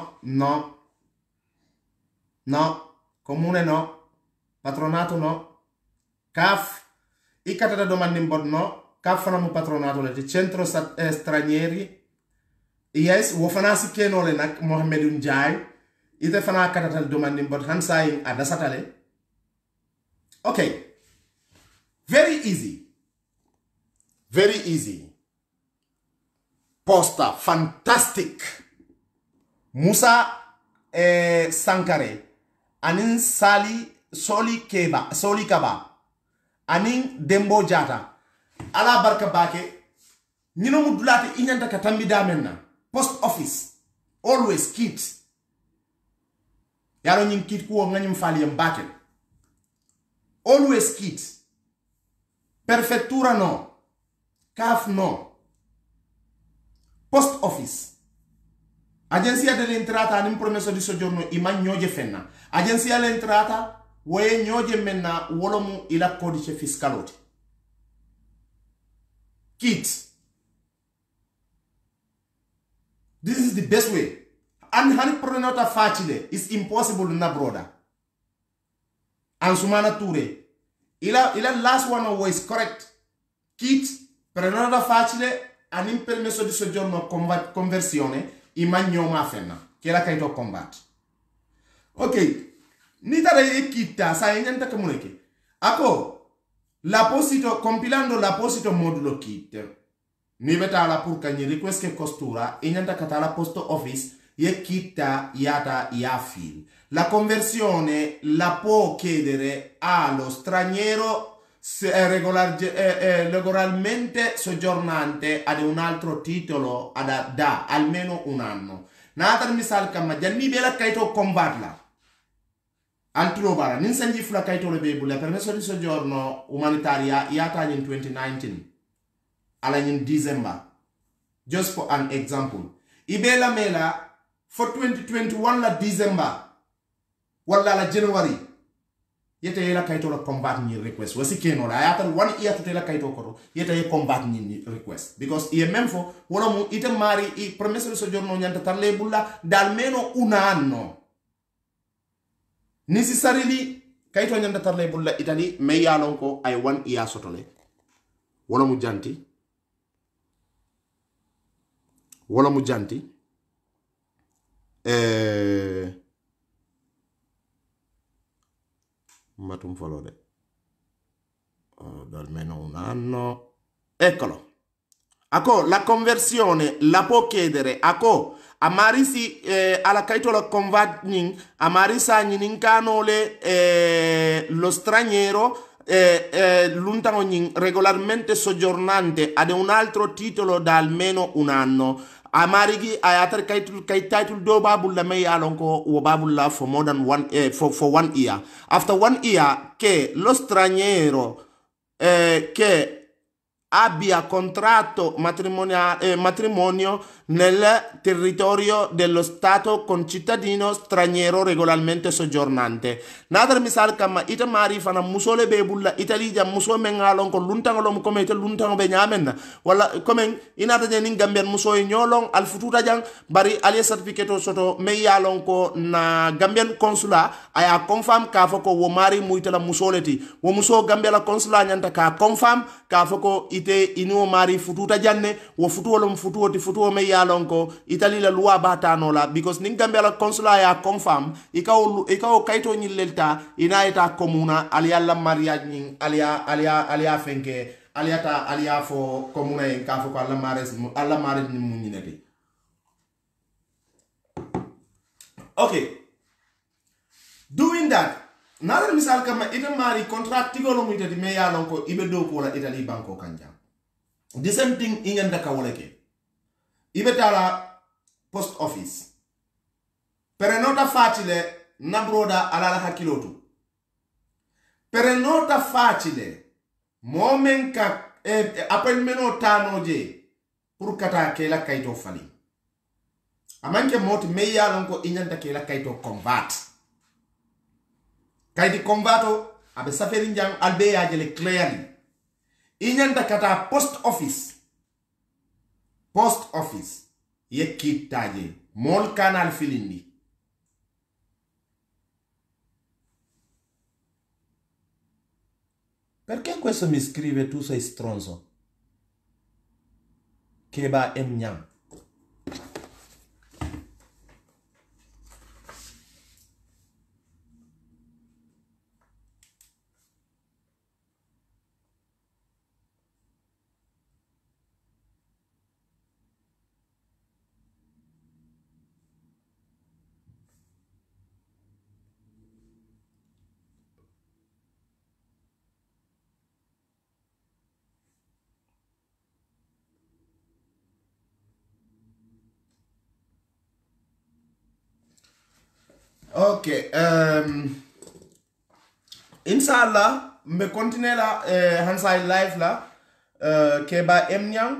comune no, patronato no, CAF, i catata domandi in bod no, CAF fanamu patronato le centro stranieri, yes, wofanasi keno le nak Mohamedun Jai, ite fana catata domandi in bod hansaing adasatale. Ok, very easy. Very easy. Posta fantastic. Musa Sankare. Anin Soli Kaba. Anin Dembo Jata. Ala barka bake. Nino mudulate inyanta katambi damenna. Post office. Always kit. Yaro nyin kit kuo nganyum fali yambake. Always kit. Perfettura no. CAF no. Post office. Agenzia dell'entrata hanno promesso di soggiorno i magnoge fenna. Agenzia dell'entrata woye nyoje menna wolomu ila codice fiscaloti. Kit. This is the best way. an hani prenota facile is impossible na broda Ansumana Touré ila last one was correct kit prenota facile anim permesso di soggiorno conversione imagnoma fenna che la kaito combat ok ni tare kitta sa nyanta kamuneke ako l'aposito compilando l'aposito modulo kit ni beta la pour kany request che costura nyanta katala post office ye kitta yata ya fil la conversione la può chiedere allo straniero regolarmente soggiornante ad un altro titolo da almeno un anno. Natar misal kama janni bela kaito combatla. Altro bara nin sanji fula kaito le bebu la permesso di soggiorno umanitaria yata in 2019 ala in December. Just for an example. Ibela mela for 2021 la December wala la January yete yela kaito la combat ni request wasi keno la ayata one year to la kaito koro yete ye combat ni request because ye même fo wala mu ite mari I permesso di soggiorno nyanta tarle bulla da almeno un anno necessarily kaito nyanta tarle bulla itali me yalon ko ay one year sotole wala mu janti matum folode da almeno un anno eccolo ako la conversione la può chiedere ako amarisi alla kaitola converting amarisa nyininkanole lo straniero lontano regolarmente soggiornante ad un altro titolo da almeno un anno amarigi ayatar kay title do babul la may alon ko wo babul la for more than for 1 year after 1 year che lo straniero che abbia contratto matrimonio nel territorio dello Stato con cittadino straniero regolarmente soggiornante. Nadar misal kama ita mari fana musole be bulla Italia muso mengalon ko luntangolom come ite luntango be nyamen wala comme inata jeni gambian muso nyolong al fututa jang bari ali certificate soto me yalon ko na gambian consulat aya confirm ka foko wo mari muitala musoleti wo muso gambia la consulat nyanta ka confirm ka foko ite inu mari fututa janne wo futuolom futuo me yalon ko Italy la loi batano la because ning gambia la consulat ya confirm ikaw kaito nyilelta ina eta comuna alia la mariage ning alia fenke alia fo comuna en ka fo ko alla mariage ni munyinati okay doing that nada misal kama ita mari contract tigolo mu itati me yalon ko ibe do ko la Italy banko kanja the same thing ingenda ka woleke ibe tala post office per nota facile na broda ala la hakilotu per nota facile momenka appel meno tano je pour kata ke la kaito fali amanke mot me yalon ko ingenda ke la kaito combat kaiti combato abe safari njang albe ya jele clearly ingenda kata post office ye kitaje mol canal filindi perché questo mi scrive tu sei stronzo Keba Emnyang ok inshallah me continue la hansai live la Keba Emnyang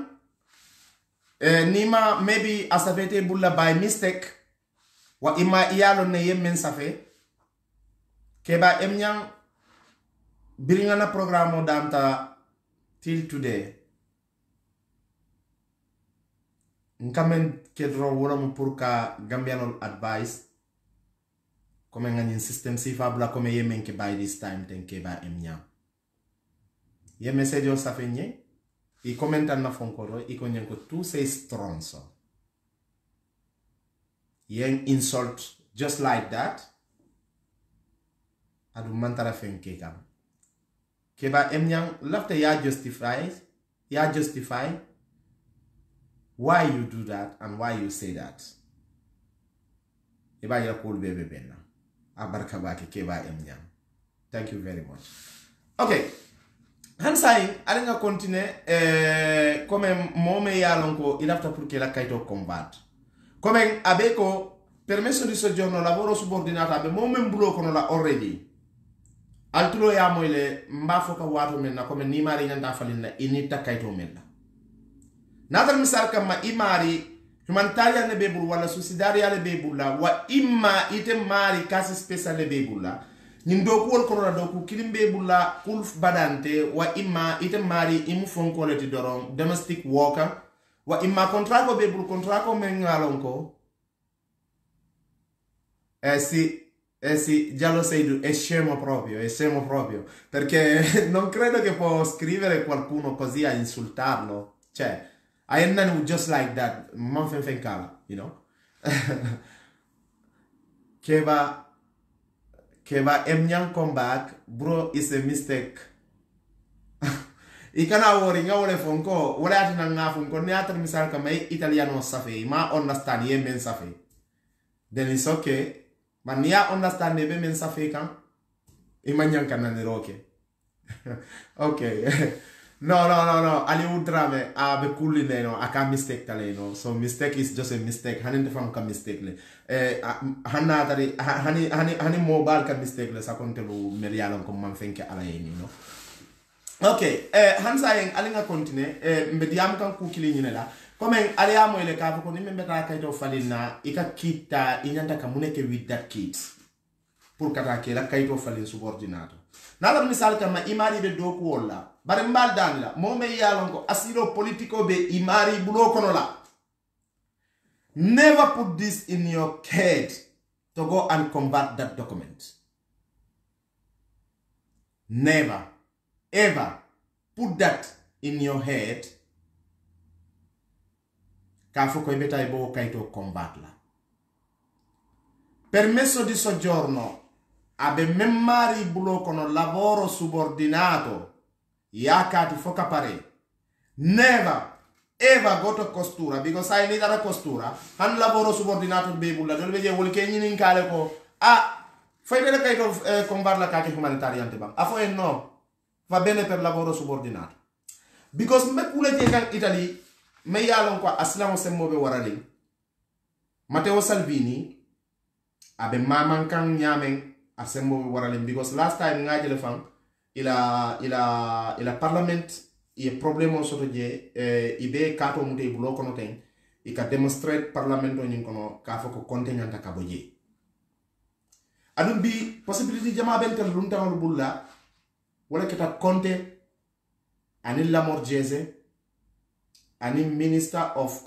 nima maybe asafete bulla by mistake wa ima iyalo ne yemen safe Keba Emnyang biringana programo damta till today nkamen kedro wala mo pour ka gambianol advice comme ngani system sifa bla comme yemen ke by this time ten ke ba emnya ye message o safenye i commenta na fonkoro i ko nyanko tu say strong so yen insult just like that adu mantara fenke kam ke ba emnya lafta ya justify why you do that and why you say that eba ya cool bebe benna abarka baki ke ba emnya. Thank you very much. Okay, hansai alinga continue comme mome ya lonko il afta pour que la kaito combattre comme abeko permesso di soggiorno lavoro subordinato abe mome mbulo kono la already altulo ya moyle mbafo ka wato men na comme ni mari nyanda falinna inita kaito mella nadal misal kama imari humanitaria le bebul wala susidaria le bebulla wa imma ite mari kasi special le bebulla ñin do ko wol ko do ko kilim bebulla kulf badante wa imma ite mari imu fonko le ti doron domestic worker wa imma contrato bebul contrato men ngalon ko si già lo sei è scemo proprio perché non credo che può scrivere qualcuno così a insultarlo, cioè I am just like that. Manfen kala, you know. Keva emnyang come back, bro, is a mistake. Ikana worry nga wole fonko, wala atina nga fonko, ne atra misal ka may italiano safe, ma understand ye men safe. Then it's okay. Man ya understand be men safe kan? Imanyang kananiroke. Okay. No. Ali udrame be kulline no aka mistake taleno. So mistake is just a mistake. Hanin fam ka mistake le. Hanna tari hani mobile ka mistake le sa konte lu merialon ko man fenke ala yeni no. Okay, hansa yen alinga continue mbediam kan ku kili nyinela. Comme aliamo ile ka ko ni mbeta ka to falina ika kita inyanta ka muneke with that kit. Pour kata ke la kayto falin subordinato. Nala misal kama imari be doku wala bare mbal dan la mome yalon ko asiro politico be imari bulo kono la. Never put this in your head to go and combat that document. Never ever put that in your head ka fo ko beta ibo kayto combat la. Permesso di soggiorno abe memari bulo kono lavoro subordinato yakati foka pare. Never ever go to costura because I need a costura han lavoro subordinato be bulla dove je wol ke nyini kale ko fai bene kai to combat la kake humanitaria ante bang afo e no va bene per lavoro subordinato because me kule je kan Italy me yalon ko aslamo semmobe warali Matteo Salvini abe maman kan nyamen asembo waralen because last time ngaje le fam ila parliament e problème soto je ibe kato mute bulo kono ten e ka demonstrate parliament on kono ka foko contenanta ka boje adum bi possibility jama bel tel lunta wal bulla wala kita conte ani la morjese ani minister of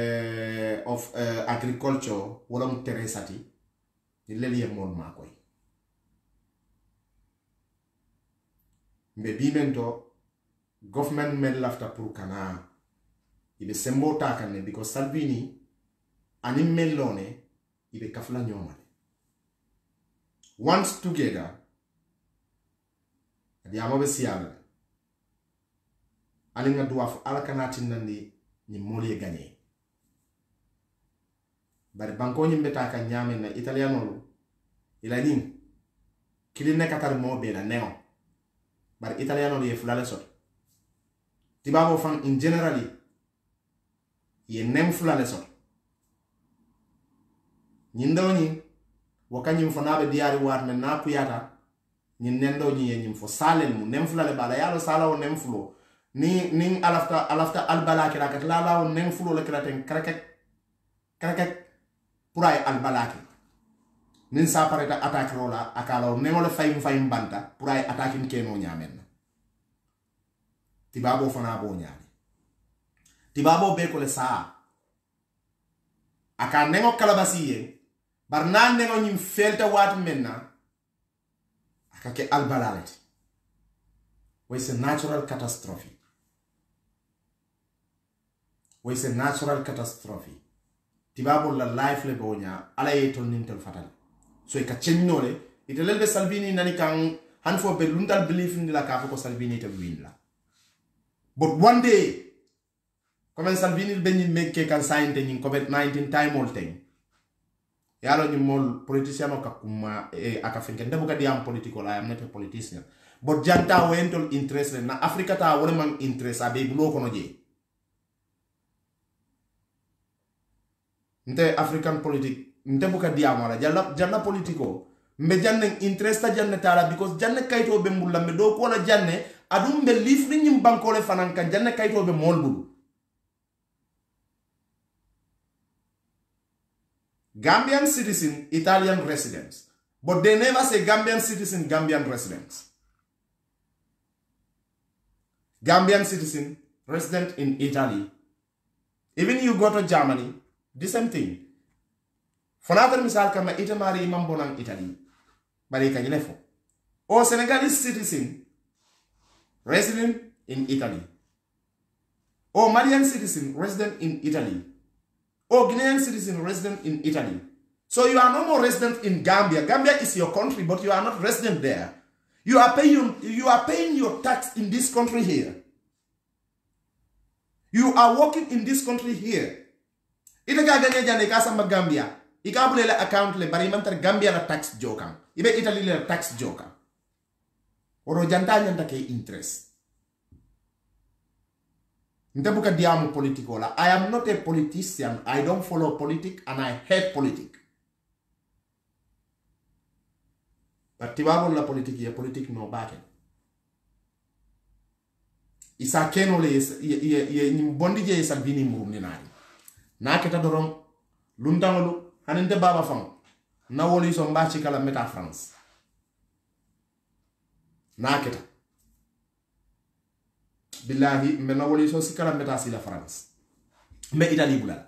agriculture wala mu teresati ni leli mon makoy mbe bimento government men lafta pour kana ibe sembo takane because Salvini ani mellone ibe kafla nyomale once together adi amobe siala ali nga duaf ala kanati nandi ni moli gagné bari banko nyimbe taka nyame na italiano lu ila nin kiline katar mo be na neo bar italiano li fulale sot tibabo fan in generally ye nem fulale sot nyindo nyi wakanyim fo nabe diari war men na puyata nyin nendo nyi ye nyim fo salel mu nem fulale bala yalo sala o nem fulo ni alafta albala kira kat la o nem fulo la kira ten kraket puray albalaki nin sa pareta attaque rola akala o nengole fayim banta puray attaque keno nyamen tibabo fana bo nyaami tibabo be ko le sa aka nengo kalabasi ye bar na nengo nyim felta wat menna aka ke albalalati it's a natural catastrophe. It's a natural catastrophe. Tibabo la life le bonya ala yeton nintel fatal. So e ka chenole itelelbe Salvini nani kan hanfo be lundal belief ni la ka ko Salvini te win la. But one day comme Salvini be ni mekke kan sign te ni COVID-19 time all thing. Yalo ni mol politician o kakuma aka fenke ndebo ka diam political I am not a politician. But janta wentol interest na Africa ta wole man interest abe bulo kono je. Nte African politic nte buka diamala janna politiko mbe janne interesta janne tala because janne kayto be mbulla mbe do ko la janne adum be lifri nyim bankole fanan kan janne kayto be molbulu Gambian citizen Italian residents but they never say Gambian citizen Gambian residents Gambian citizen resident in Italy even you go to Germany the same thing. Fonatar misal kama itamari imam bonang Italy. Bari kanyinefo. O Senegalese citizen resident in Italy. O Malian citizen resident in Italy. O Guinean citizen resident in Italy. So you are no more resident in Gambia. Gambia is your country, but you are not resident there. You are paying your tax in this country here. You are working in this country here. Ita ga ganya jane ka sama Gambia ika bule la account le bari mantar Gambia la tax jokam ibe Italy la tax jokam oro janta nyanta ke interest ndebuka diamu politiko la I am not a politician I don't follow politics and I hate politics but tibabo la politique no baken isa keno le ye bondi je Salvini murumni nari na keta doron luntangolu hanente baba fam na woli so mbachi kala meta France na keta billahi me na woli so sikala meta sila France me Italy bulal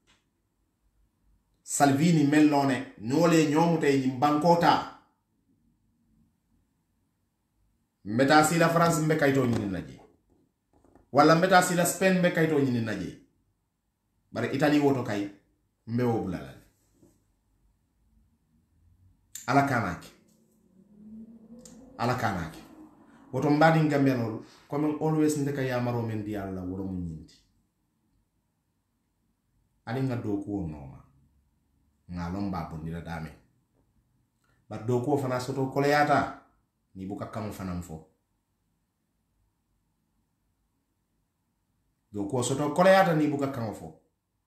Salvini mellone nole nyomute yi bankota meta sila France mbe kayto nyini naje wala meta sila Spain mbe kayto nyini naje bare Italy woto kay mbewo bulala ala kanaki woto mbadi ngambenol comme always ndeka yamaro men di alla woro mu nyindi ali nga do ko noma ngalom babbo ndira dame ba do ko fana soto koleyata ni buka kam fanam fo do ko soto koleyata ni buka kam fo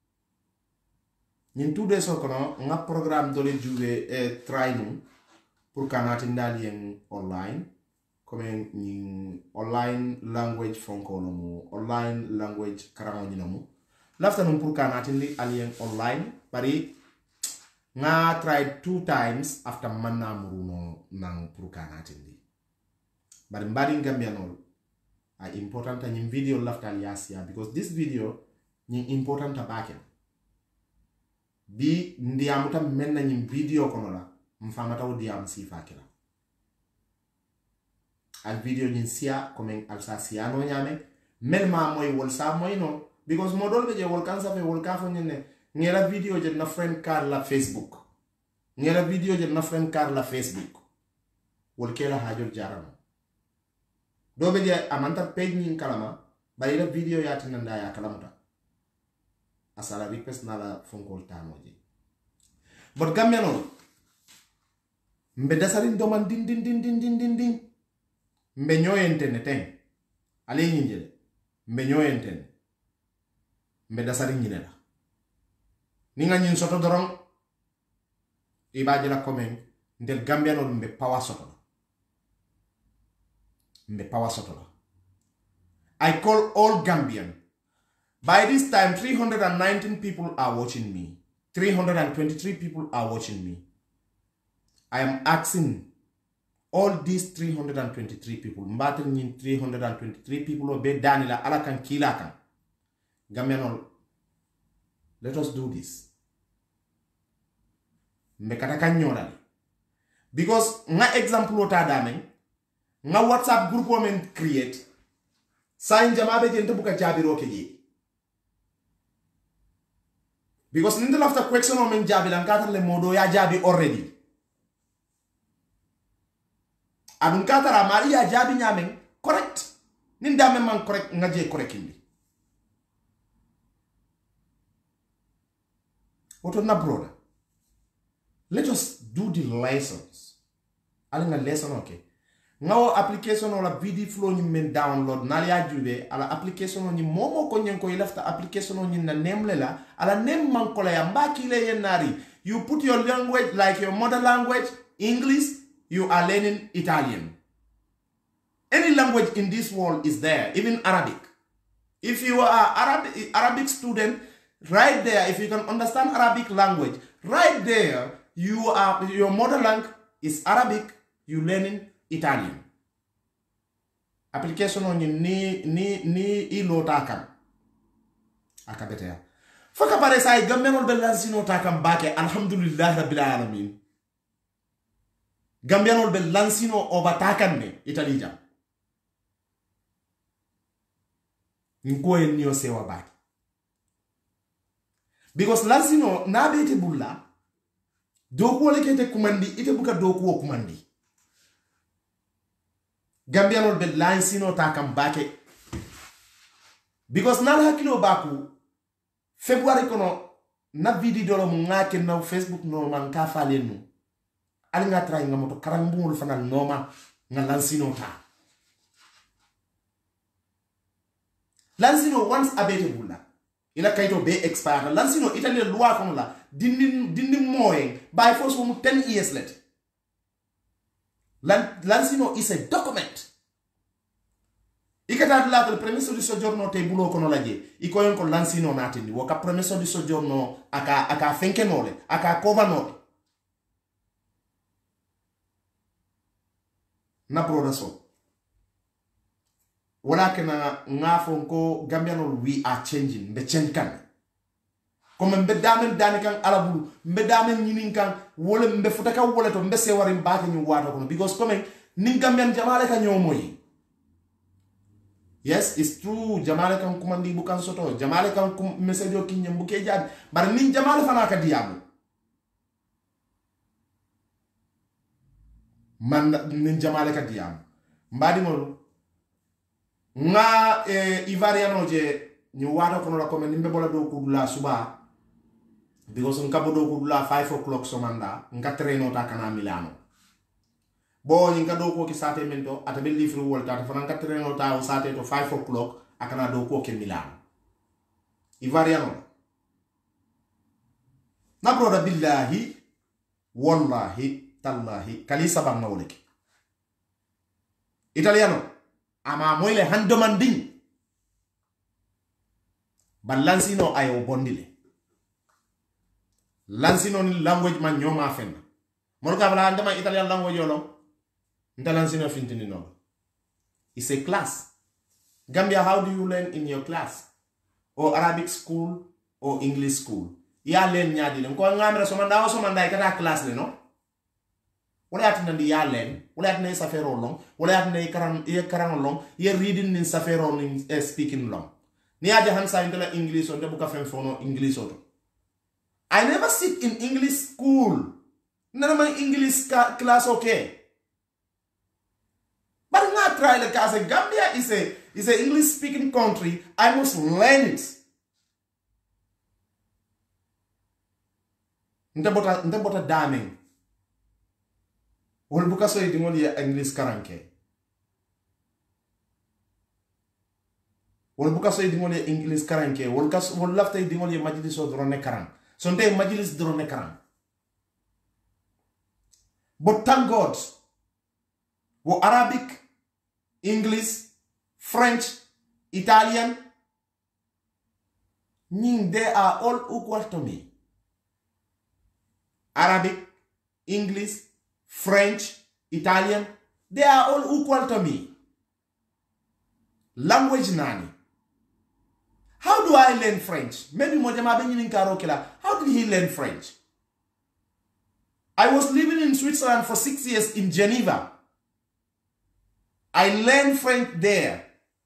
ñin tout de so kono nga programme dole juwe try nu pour kanati ndali en online comme ñin online language fonko no mu online language karamo ñina mu lafta nu pour kanati li alien online bari nga try 2 times after manna muruno nang pour kanati li bari mbadi ngambianol a important ñin video lafta aliasia because this video ñin important baken bi ndiamuta menna nyim video kono la mfamata wo diam sifa kila al video nyin sia comme alsaciano nyame melma moy wol sa moy no because modol be je wol kan sa fe wol ka fo nyene ngela video je na friend car la Facebook ngela video je na friend car la Facebook wol kela hajor jarano do be je amanta page nyin kalama bayira video ya tinanda ya kalamuta asala request na la fonkol tanoje but gambiano mbe dasarin doman din mbe nyoyentene ten ale nyinjele mbe nyoyentene mbe dasarin nyinela ninga nyin soto doron ibajela komen ndel gambiano mbe power soto I call all Gambian. By this time, 319 people are watching me. 323 people are watching me. I am asking all these 323 people, mbaten 323 people obe danila alakan kilakan. Gambian, let us do this. mbe kata kanyora because nga example ota damen nga WhatsApp group o men create sain jamabe jente buka jabiro ke je because nindel after question o men jabi lan katar le modo ya jabi already adun katara mari ya jabi nyamen correct ninda men man correct nga je correct indi Oto na brother, let us do the lessons. Alinga lesson okay. Ngawo application o la video flow ni men download na ya jube ala application o ni momo ko nyen ko ilafta application o ni na name lela ala name man ko la ya mbaki le yenari. You put your language like your mother language, English, you are learning Italian. Any language in this world is there, even Arabic. If you are Arabic student, right there, if you can understand Arabic language, right there, your mother language is Arabic, you learning Italian. Application on ni ilo takam. Akabetea. Faka pare sai gambenol belansino takam bake alhamdulillah rabbil alamin. Gambianol belansino overtakan ne Italija. Nkoe niyo sewa bake. Because lansino na bete bulla doku wale kete kumandi ite buka doku wo kumandi. Gambianol be lansino takam bake. Because nala hakilo baku February kono na video dolo ngake na Facebook no man ka falenu. Ali nga try nga moto karambungul fanal noma nga lansino ta. Lansino once abete bulla. Ila kaito be expire. Lansino itali loi kono la dindi moye by force for 10 years later. Lansino is a document. Ikata la il permesso di soggiorno te bulo kono la je. Iko yon ko lansino natini. Waka permesso di soggiorno aka fenkenole, aka kovanole. Na broda so. Wala kena ngafo ko Gambianol we are changing, be change kan. Comme mbe damen dani kan alabulu, mbe damen nyinin kan wole mbe futaka wole to mbe sewari mbake nyu wata kono because comme nin Gambian jamale kan nyomoyi. Yes, it's true. Jamale kan kumandi bukan soto. Jamale kan message o kinyam buke jadi. Bar nin jamale fana ka diamu. Man nin jamale ka diamu. Mbadi molu. Nga Ivariano je ñu wata kono la comme nimbe bola do kudula suba because nkabo do kudula 5 o'clock somanda nga treno ta kana Milano. Bo ñinga do ko ki sate mento ata be livre wolta ta fana nga treno ta o sate to 5 o'clock akana do ko ke Milano. Ivariano. Na broda billahi wallahi tallahi kalisa bang nawleki. Italiano ama moyle handomanding ban lansino ayo bondile lansino ni language man nyoma fen morga bala andama Italian language yolo nta lansino fintini no. It's a class. Gambia, how do you learn in your class? Or Arabic school or English school? Ya learn nyadi ko ngamra somanda o somanda ikata class le no. Wala yatina ndi ya len, wala yatina safero long, wala yatina karang long, ye reading nin safero nin speaking long. Ni aja hansa indela English on debuka fen fono English oto. I never sit in English school. None of my English class okay. But not try like as a Gambia is a English speaking country. I must learn it. Ndebota daming. Wol buka so idingoli English karanke. Wol buka so idingoli English karanke. Wol lafta idingoli majlis so drone karang. So nde majlis drone karang. But thank God, wo Arabic, English, French, Italian, they are all equal to me. Arabic, English, French, Italian, they are all equal to me. Language nani. How do I learn French? Maybe Mojama Benin Karokela. How did he learn French? I was living in Switzerland for 6 years in Geneva. I learned French there.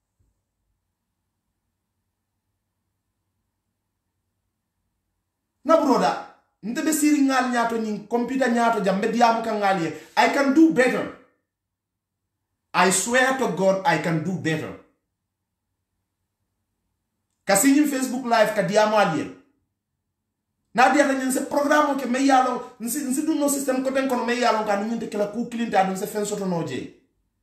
Na brother, ntebe siri ngal nyato nying computer nyato jambe diamu kangali. I can do better. I swear to God, I can do better. Kasini Facebook live ka diamu alien. Na dia tan se programme ke me yalo nsi du no system ko ten kono me yalo kan nyinte kala ku kilinta dun se fen soto noje.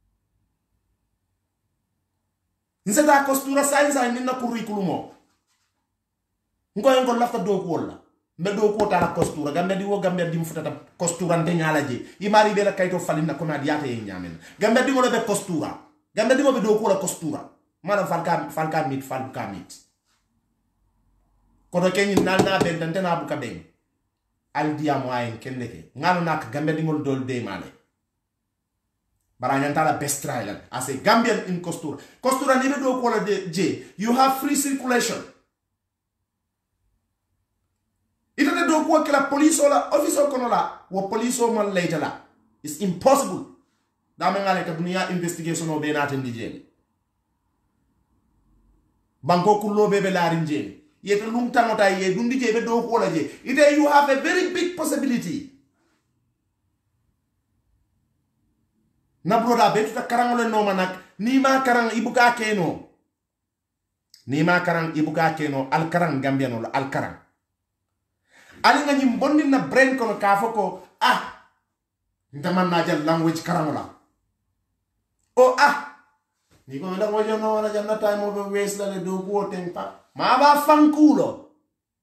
Nse da costura science ay minna curriculum. Ngo lafta do ko wala. Mbe do ko tala costura gambe di wo gambe di mfutata costura nte nyala je. Imari be la kayto falina ko na diata e nyamen. Gambe di mo be costura. Gambe di mo be do ko la costura. Mala falka mit. Koto kenyi nalna ben dantena buka ben al diamo ayen kenneke ngano nak gambe dingol dol de male baranyanta la best trial as a Gambian in costura ni be do ko la de je you have free circulation ita de do ko la police ola officer kono la wo police o man later la it's impossible da me ngale ka dunia investigation o be na tan dijeli banko kullo be la rinjeli yet lung tanota ye dundi jebe do ko la je ite you have a very big possibility na broda be tuta karangole no manak ni ma karang ibuka keno al karang gambiano al karang ali nga nyim bonni na brain kono ka foko ndaman na jal language karangola ni ko nda mo jono wala janna time over waste la le do ko tempa ma va fanculo.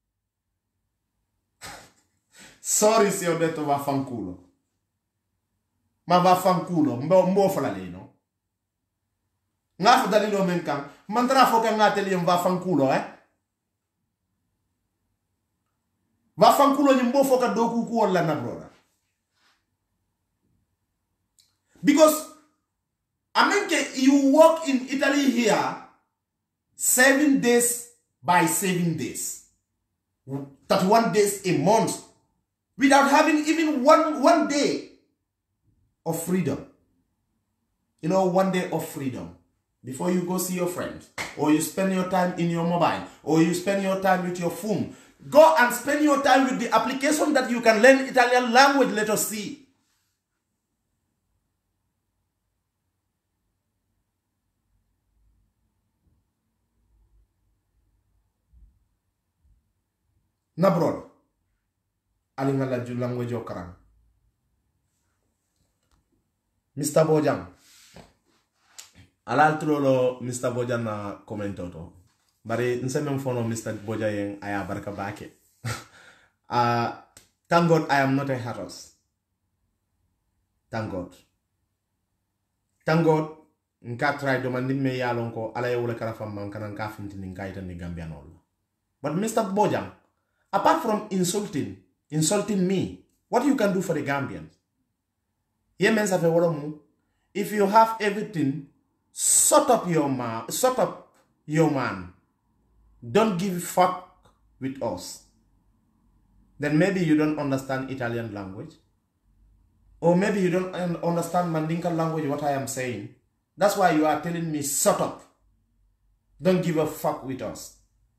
Sorry se ho detto va fanculo. Ma va fanculo, mbo fala lei no. Ngafo dalilo menkan, mantra foka ngate li va fanculo Va fanculo ni mbo foka doku ku wala na brother. Because you work in Italy here 7 days by 7 days. 31 days a month. Without having even one day of freedom. You know, 1 day of freedom. Before you go see your friends. Or you spend your time in your mobile. Or you spend your time with your phone. Go and spend your time with the application that you can learn Italian language. Let us see. Na brother, alinga la language o karang. Mr. Bojang. Alal trolo Mr. Bojang na commento to. Bari nse men fono Mr. Bojang aya barka bake. Thank God I am not a harass. Thank God. Thank God nka try do man me yalon ko ala yewle kala fam man kanan ka finti ni ngayta ni Gambianol. But Mr. Bojang, apart from insulting me, what you can do for the Gambians? If you have everything, shut up your man. Don't give a fuck with us. Then maybe you don't understand Italian language. Or maybe you don't understand Mandinka language, what I am saying. That's why you are telling me, shut up. Don't give a fuck with us.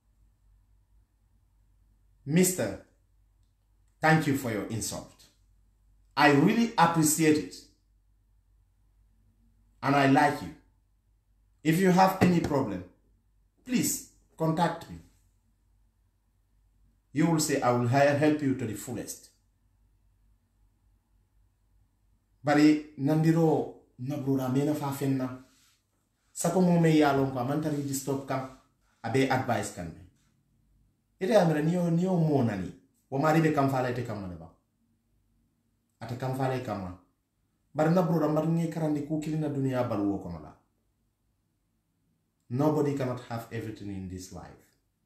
Mister, thank you for your insult. I really appreciate it. And I like you. If you have any problem, please contact me. You will say, I will help you to the fullest. Bari nandiro nabrura mena fa fenna. Sako mo me yalon ko mantari disturb kam abe advice kan. Ite amere niyo mo nani. Wo mari be kam fala ite kam maneba. Ate kam fala kama. Bari nabrura mbar ngi karandi ku kilina dunia balwo ko mala. Nobody cannot have everything in this life.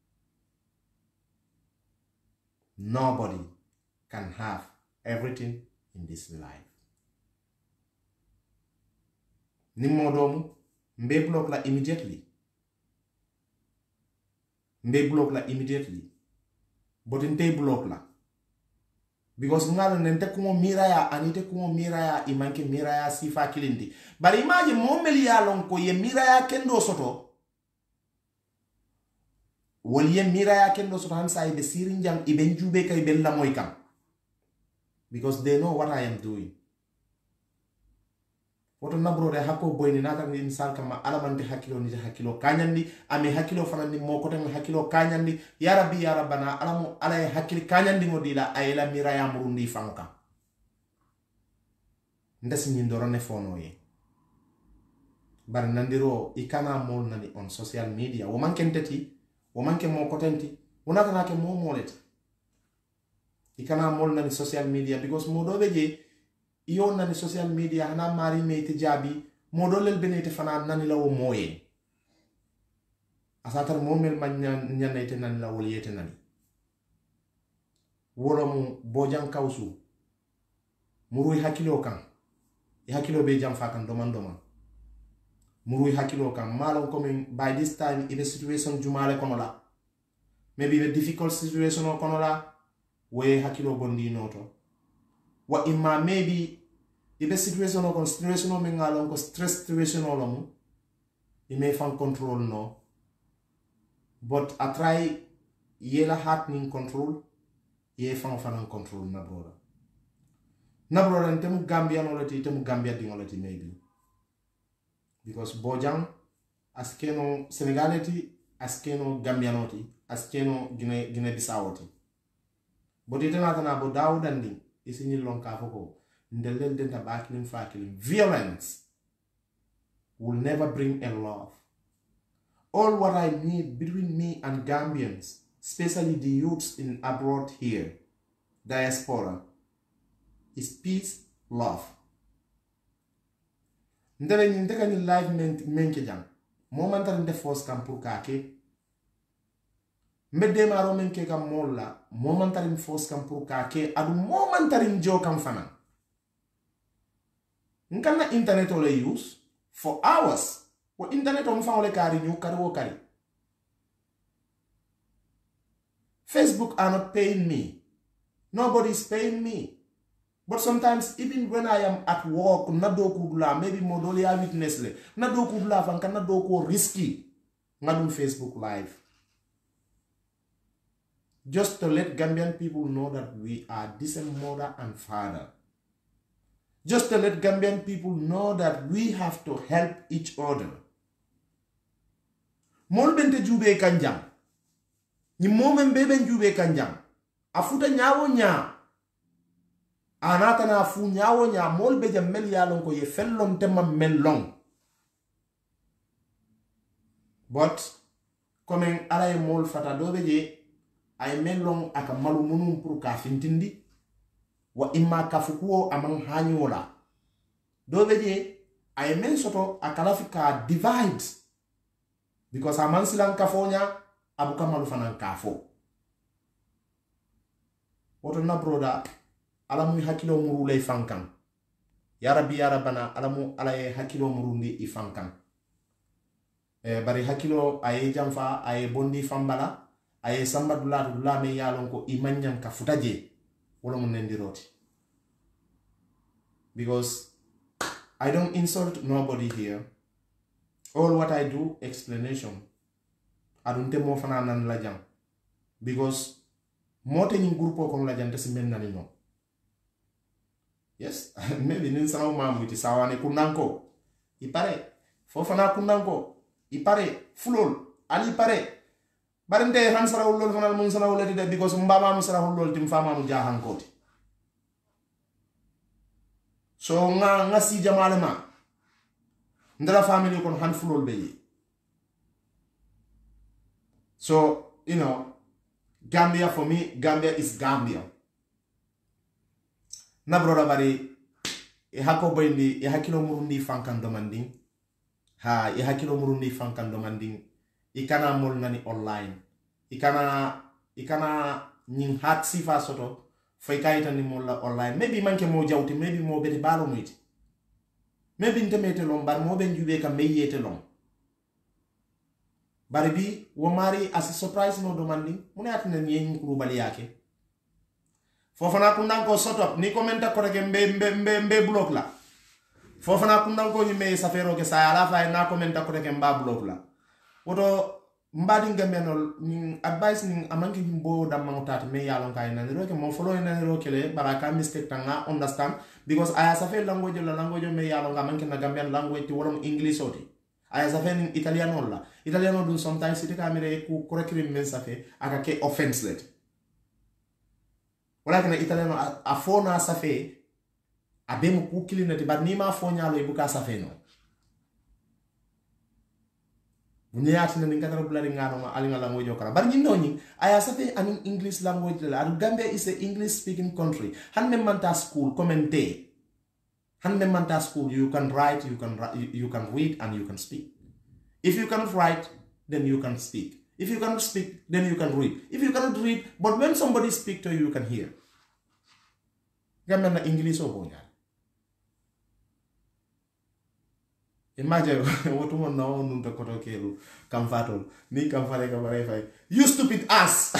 Nobody can have everything in this life. Nimmo domu mbe block la immediately. Mbe block la immediately. But in te block la. because ngalo nente kumo miraya anite kumo miraya imanke miraya sifa kilindi bari imaji momeli ya lon ko ye miraya kendo soto wali ye miraya kendo soto hansa ibe sirinjang ibe njube kay be lamoy kam because they know what I am doing. Woto nabro de hako boyni nata ni misal kama alamante hakilo ni hakilo kanyandi ame hakilo fanandi mo ko tan hakilo kanyandi ya rabbi ya rabbana alamu ala hakili kanyandi ngodila ayela miraya murundi fanka ndasi ni ndorone fono ye bar nandiro ikana mol nani on social media wo manken teti wo manken mo ko tenti wonata nake mo moleta ikana mol nani social media because mo do beje iyo nani social media hana mari meite jabi modolel benete fana nani lawo moye asatar momel man nyanete nani lawo yete nani wolo mu bojan kawsu murui hakilo kan hakilo be jam fakan doman murui hakilo kan malon coming by this time in a situation jumale konola maybe a difficult situation o konola we hakilo bondi noto wa imma maybe ibe situation o situation o mengalon ko stress situation o lomu I may fan control no but I try yela heart ning control ye fan control na brother ntemu Gambia no lati temu Gambia dingolati maybe because bojang askeno Senegaleti askeno Gambianoti askeno Guinea Bissauti but itena tana bo dawdandi isini lonka foko ndelel denta bakilin fakilin violence will never bring a love. All what I need between me and Gambians, especially the youths in abroad here, diaspora, is peace, love. Ndele ndeka ni live menke jang. Momentar nde force kampur kake. Medde maro menke kam molla. Momentar in force kampur kake. Adu momentar in jo kam fana. Nkana internet ole use for hours. Wo internet on fa ole kari nyu kari wo kari. Facebook are not paying me. Nobody is paying me. But sometimes, even when I am at work, nadokudula, maybe modoli a witness le, nadokudula fanka nadoko risky, ngadum Facebook live. Just to let Gambian people know that we are decent mother and father. Just to let Gambian people know that we have to help each other. Mol bente jube kanjang. Ni momen bebe jube kanjang. Afuta nyawo nya. Anata na fu nyawo nya mol beja mel yalon ko ye fellon tema mellon. But coming ala mol fata do beje ay mellon aka malu munum pour ka fintindi wa imma kafukuo amang hanyola. Do beje ay men soto akalafika divide. Because a man silang kafonya abuka malu fanan kafo. Woto na broda alamu hakilo muru lay fankan. Ya rabbi ya rabbana alamu alaye hakilo murundi ifankan. Bari hakilo aye jamfa aye bondi fambala aye samba dula me yalon ko imanyam ka futaje wala mun nendiroti. Because I don't insult nobody here. All what I do, explanation. I don't tell more than la jam. Because more than in group of la jam tesi men no. Yes, maybe nin sa mamu iti sawane kunanko. Ipare. Fofana kunanko. Ipare. Fulol. Ali pare. Barente hansara ulol fanal mun sara ulati de because mbama musara ulol tim fama mu jahan koti. So nga si jamalema. Ndala family kon handful be. So, you know, Gambia for me, Gambia is Gambia. Na broda bari hako boyndi hakilo murundi fankan demanding. Hakilo murundi fankan demanding. Ikana mol nani online. Ikana ning hat sifa soto. Fay kayita ni mola online. Maybe manke mo jawti, maybe mo beti balo mwiti. Maybe ntemete long bar mo ben jube ka meyete long. Bari bi wo mari as a surprise no demanding. Mune atna nyen kuru bali yake. fofana kundan ko sotop ni commenta ko rek mbe block la fofana kundan ko ni me safero ke sa ala fa na commenta ko rek mba block la woto mbadi ngamenol ni advice ni amanki mbo damma tati me yalon kay nan roke mo follow nan roke le baraka mistake tanga understand because aya safe language la language me yalon amanki na gambian language ti wolom english oti aya safe ni italiano la italiano dun sometimes ite kamere ku correct men safe aka ke offense let wala kana italiano a fona safe abem ku kilinati bad ni ma fonya lo ibuka safe no bunyati na ngata bulari ngano ma alinga language okara bar nyi noni aya safe an english language la adu Gambia is a english speaking country hanne manta school commente hanne manta school you can write you can read and you can speak if you cannot write then you can speak if you cannot speak then you can read if you cannot read but when somebody speak to you can hear Gambia na english o bonya imagine what one now nunta koto kelu kamfato ni kamfare kamare fay you stupid ass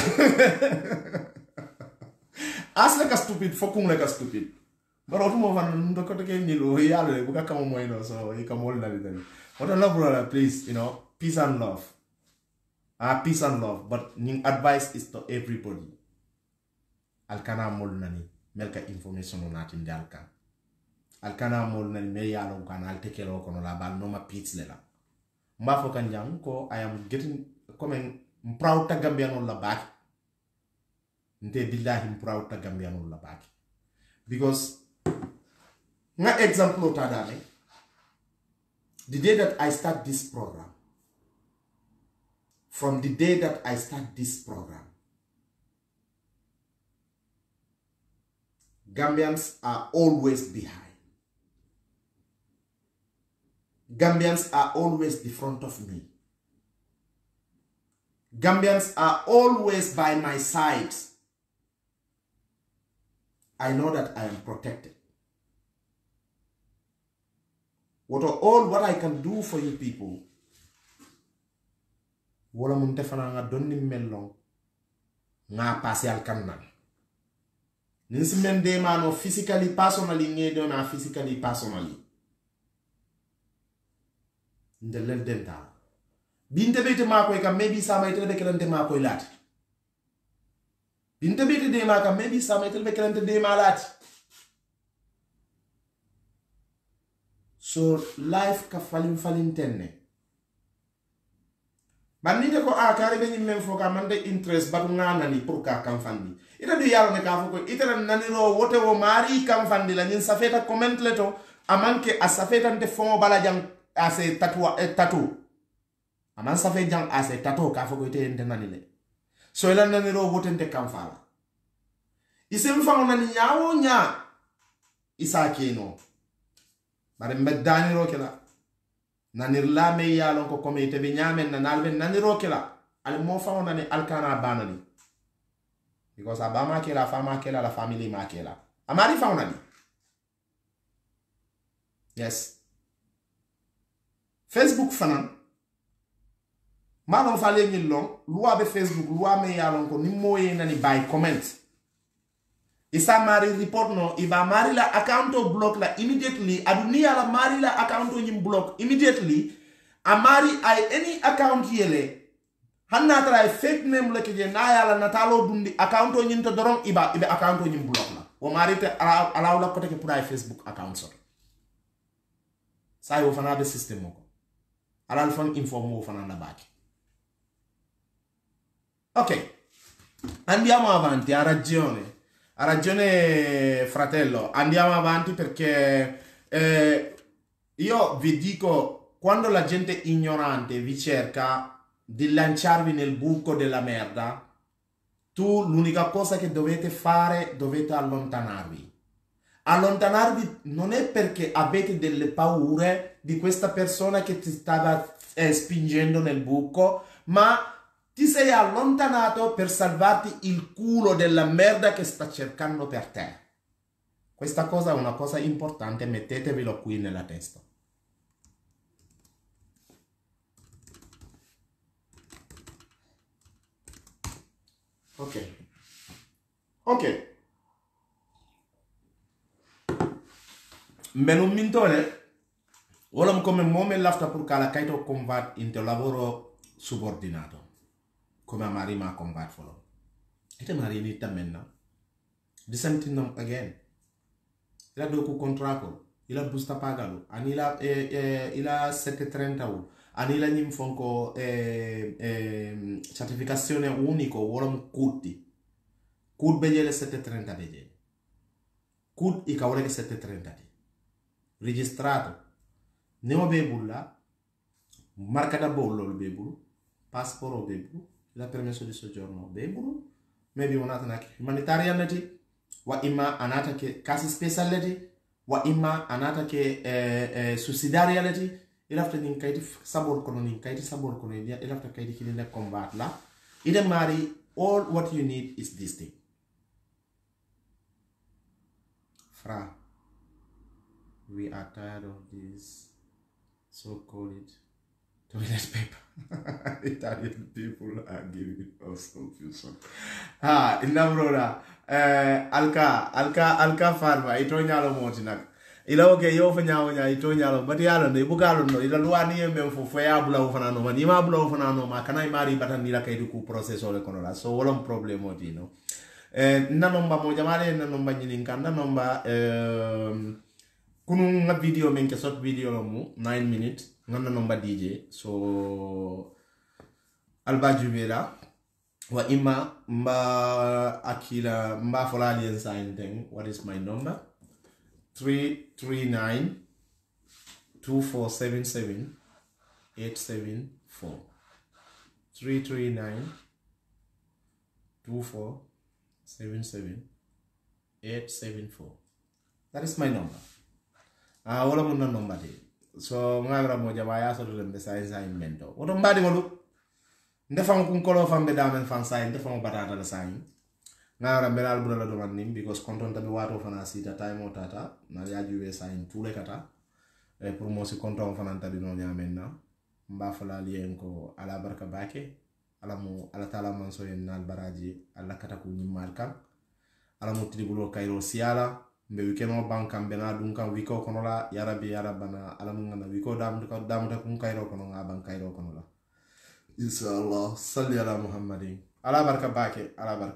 ass like a stupid fokung like a stupid but what mo van nunta koto ke ni lo yalo buka kamo mo ino so you come all na little what I love brother please you know peace and love peace and love but ning advice is to everybody alkana mol nani melka information on atin dalkan alkana mol na me yalo kana al tekelo kono la bal no ma pits lela mba fo kan jang ko I am getting comme proud ta gambiano la back nte billahi proud ta gambiano la back because nga example ta dane the day that I start this program from the day that I start this program Gambians are always behind. Gambians are always the front of me. Gambians are always by my side. I know that I am protected. What I can do for you people, wala mun defana nga donni mellon nga passé al kannan. Ninsi men de mano physically personally ngedo na physically personally. Ndelel dental binte bete mako ka maybe sama itel be kelante mako lati binte bete de maka maybe sama itel be kelante de malati so life ka falin tenne banite ko akari be nyimmen fo ka mande interest batu ngana ni pour ka kam fandi ita du yaro ne ka fo ko ita nani ro wote wo mari kam fandi la nyin safeta comment leto amanke asafeta nte fo bala jang ase tatou aman safe jang ase tatou ka fo ko ite ente nani le so ila nani ro wote nte kam fala ise mfango nani nyawo nya isa keno bare mbedani ro kela nanir la me yalon ko comme ite be nyamen na nalbe nani ro kela al mo fango nani alkana banani because abama kela fama kela la family ma kela amari fango nani yes Facebook fanan malon fale ngil long loi be Facebook loi me yalon ko ni moye nani by comment isa mari report no iba mari la account block la immediately adunia la mari la account nyim block immediately amari ay any account yele hanna tara fake name la ke na yala natalo dundi account nyim to doron iba account nyim block la o mari te alaw la ko te pour ay Facebook account so sa yo fana be system ko alal fan informo fana na baki ok andiamo avanti ha ragione fratello andiamo avanti perché io vi dico quando la gente ignorante vi cerca di lanciarvi nel buco della merda tu l'unica cosa che dovete fare dovete allontanarvi. Allontanarvi non è perché avete delle paure di questa persona che ti stava spingendo nel buco, ma ti sei allontanato per salvarti il culo della merda che sta cercando per te. Questa cosa è una cosa importante, mettetevelo qui nella testa. Ok. menu mintole wala come mome lafta pour kala kaito convert into lavoro subordinato come mari ma convert follow ite mari ni tamenna the same thing again ila do ku contrato ila busta pagalo anila ila 730 u anila nyim fonko certificazione unico wala kutti kud bejele 730 bejele kud ikawole 730 registrato neo bebulla marca da bollo il bebulu passeport bebulu la permesso di soggiorno bebulu maybe unata na humanitarianity wa imma anata ke casi speciality wa imma anata ke subsidiarity ilafta nin kayti sabor kono nin kayti sabor kono ilafta kayti kilinde combat la ide mari all what you need is this thing fra we are tired of this so-called toilet paper. Italian people are giving us confusion. Inamrona. Alka farma. Ito nyalo motinak. Ila oke yo fanyawo nya ito nyalo. Bati yalo ne bukalo no. Ila luani yembe mfufu ya bula ufanano ma. Nima bula ufanano ma. Kana imari batan nila kaidu ku proceso le konola. So walang problem oti no. Na nomba moja male na nomba nyininkanda nomba kunu nga video menke short video mu 9 minutes ngana nomba DJ so alba jubela wa ima mba akila mba folali and sign thing. What is my number? 339 2477 874 339 2477 874. That is my number. Wala mun na nomba de so ngabra mo jaba ya so lembe sai mento woto mbadi ngolu ndefam kun kolo fambe damen fan sai ndefam batata la sai ngara belal bula do manim because konton tabi wato fana sita time o tata na ya juwe sai tule kata pour mo si konton fana tabi no nyamen na mba fala lien ko ala barka bake ala mu ala tala man so en nal baraji ala kata ko nyimmal kan ala mu tribulo kayro siala mbe wikeno bankam bena dun kan wiko kono la yarabi yarabana alamun ngana wiko dam ta kun kayro kono nga ban kayro kono la inshallah salli ala muhammadin ala barka bake ala barka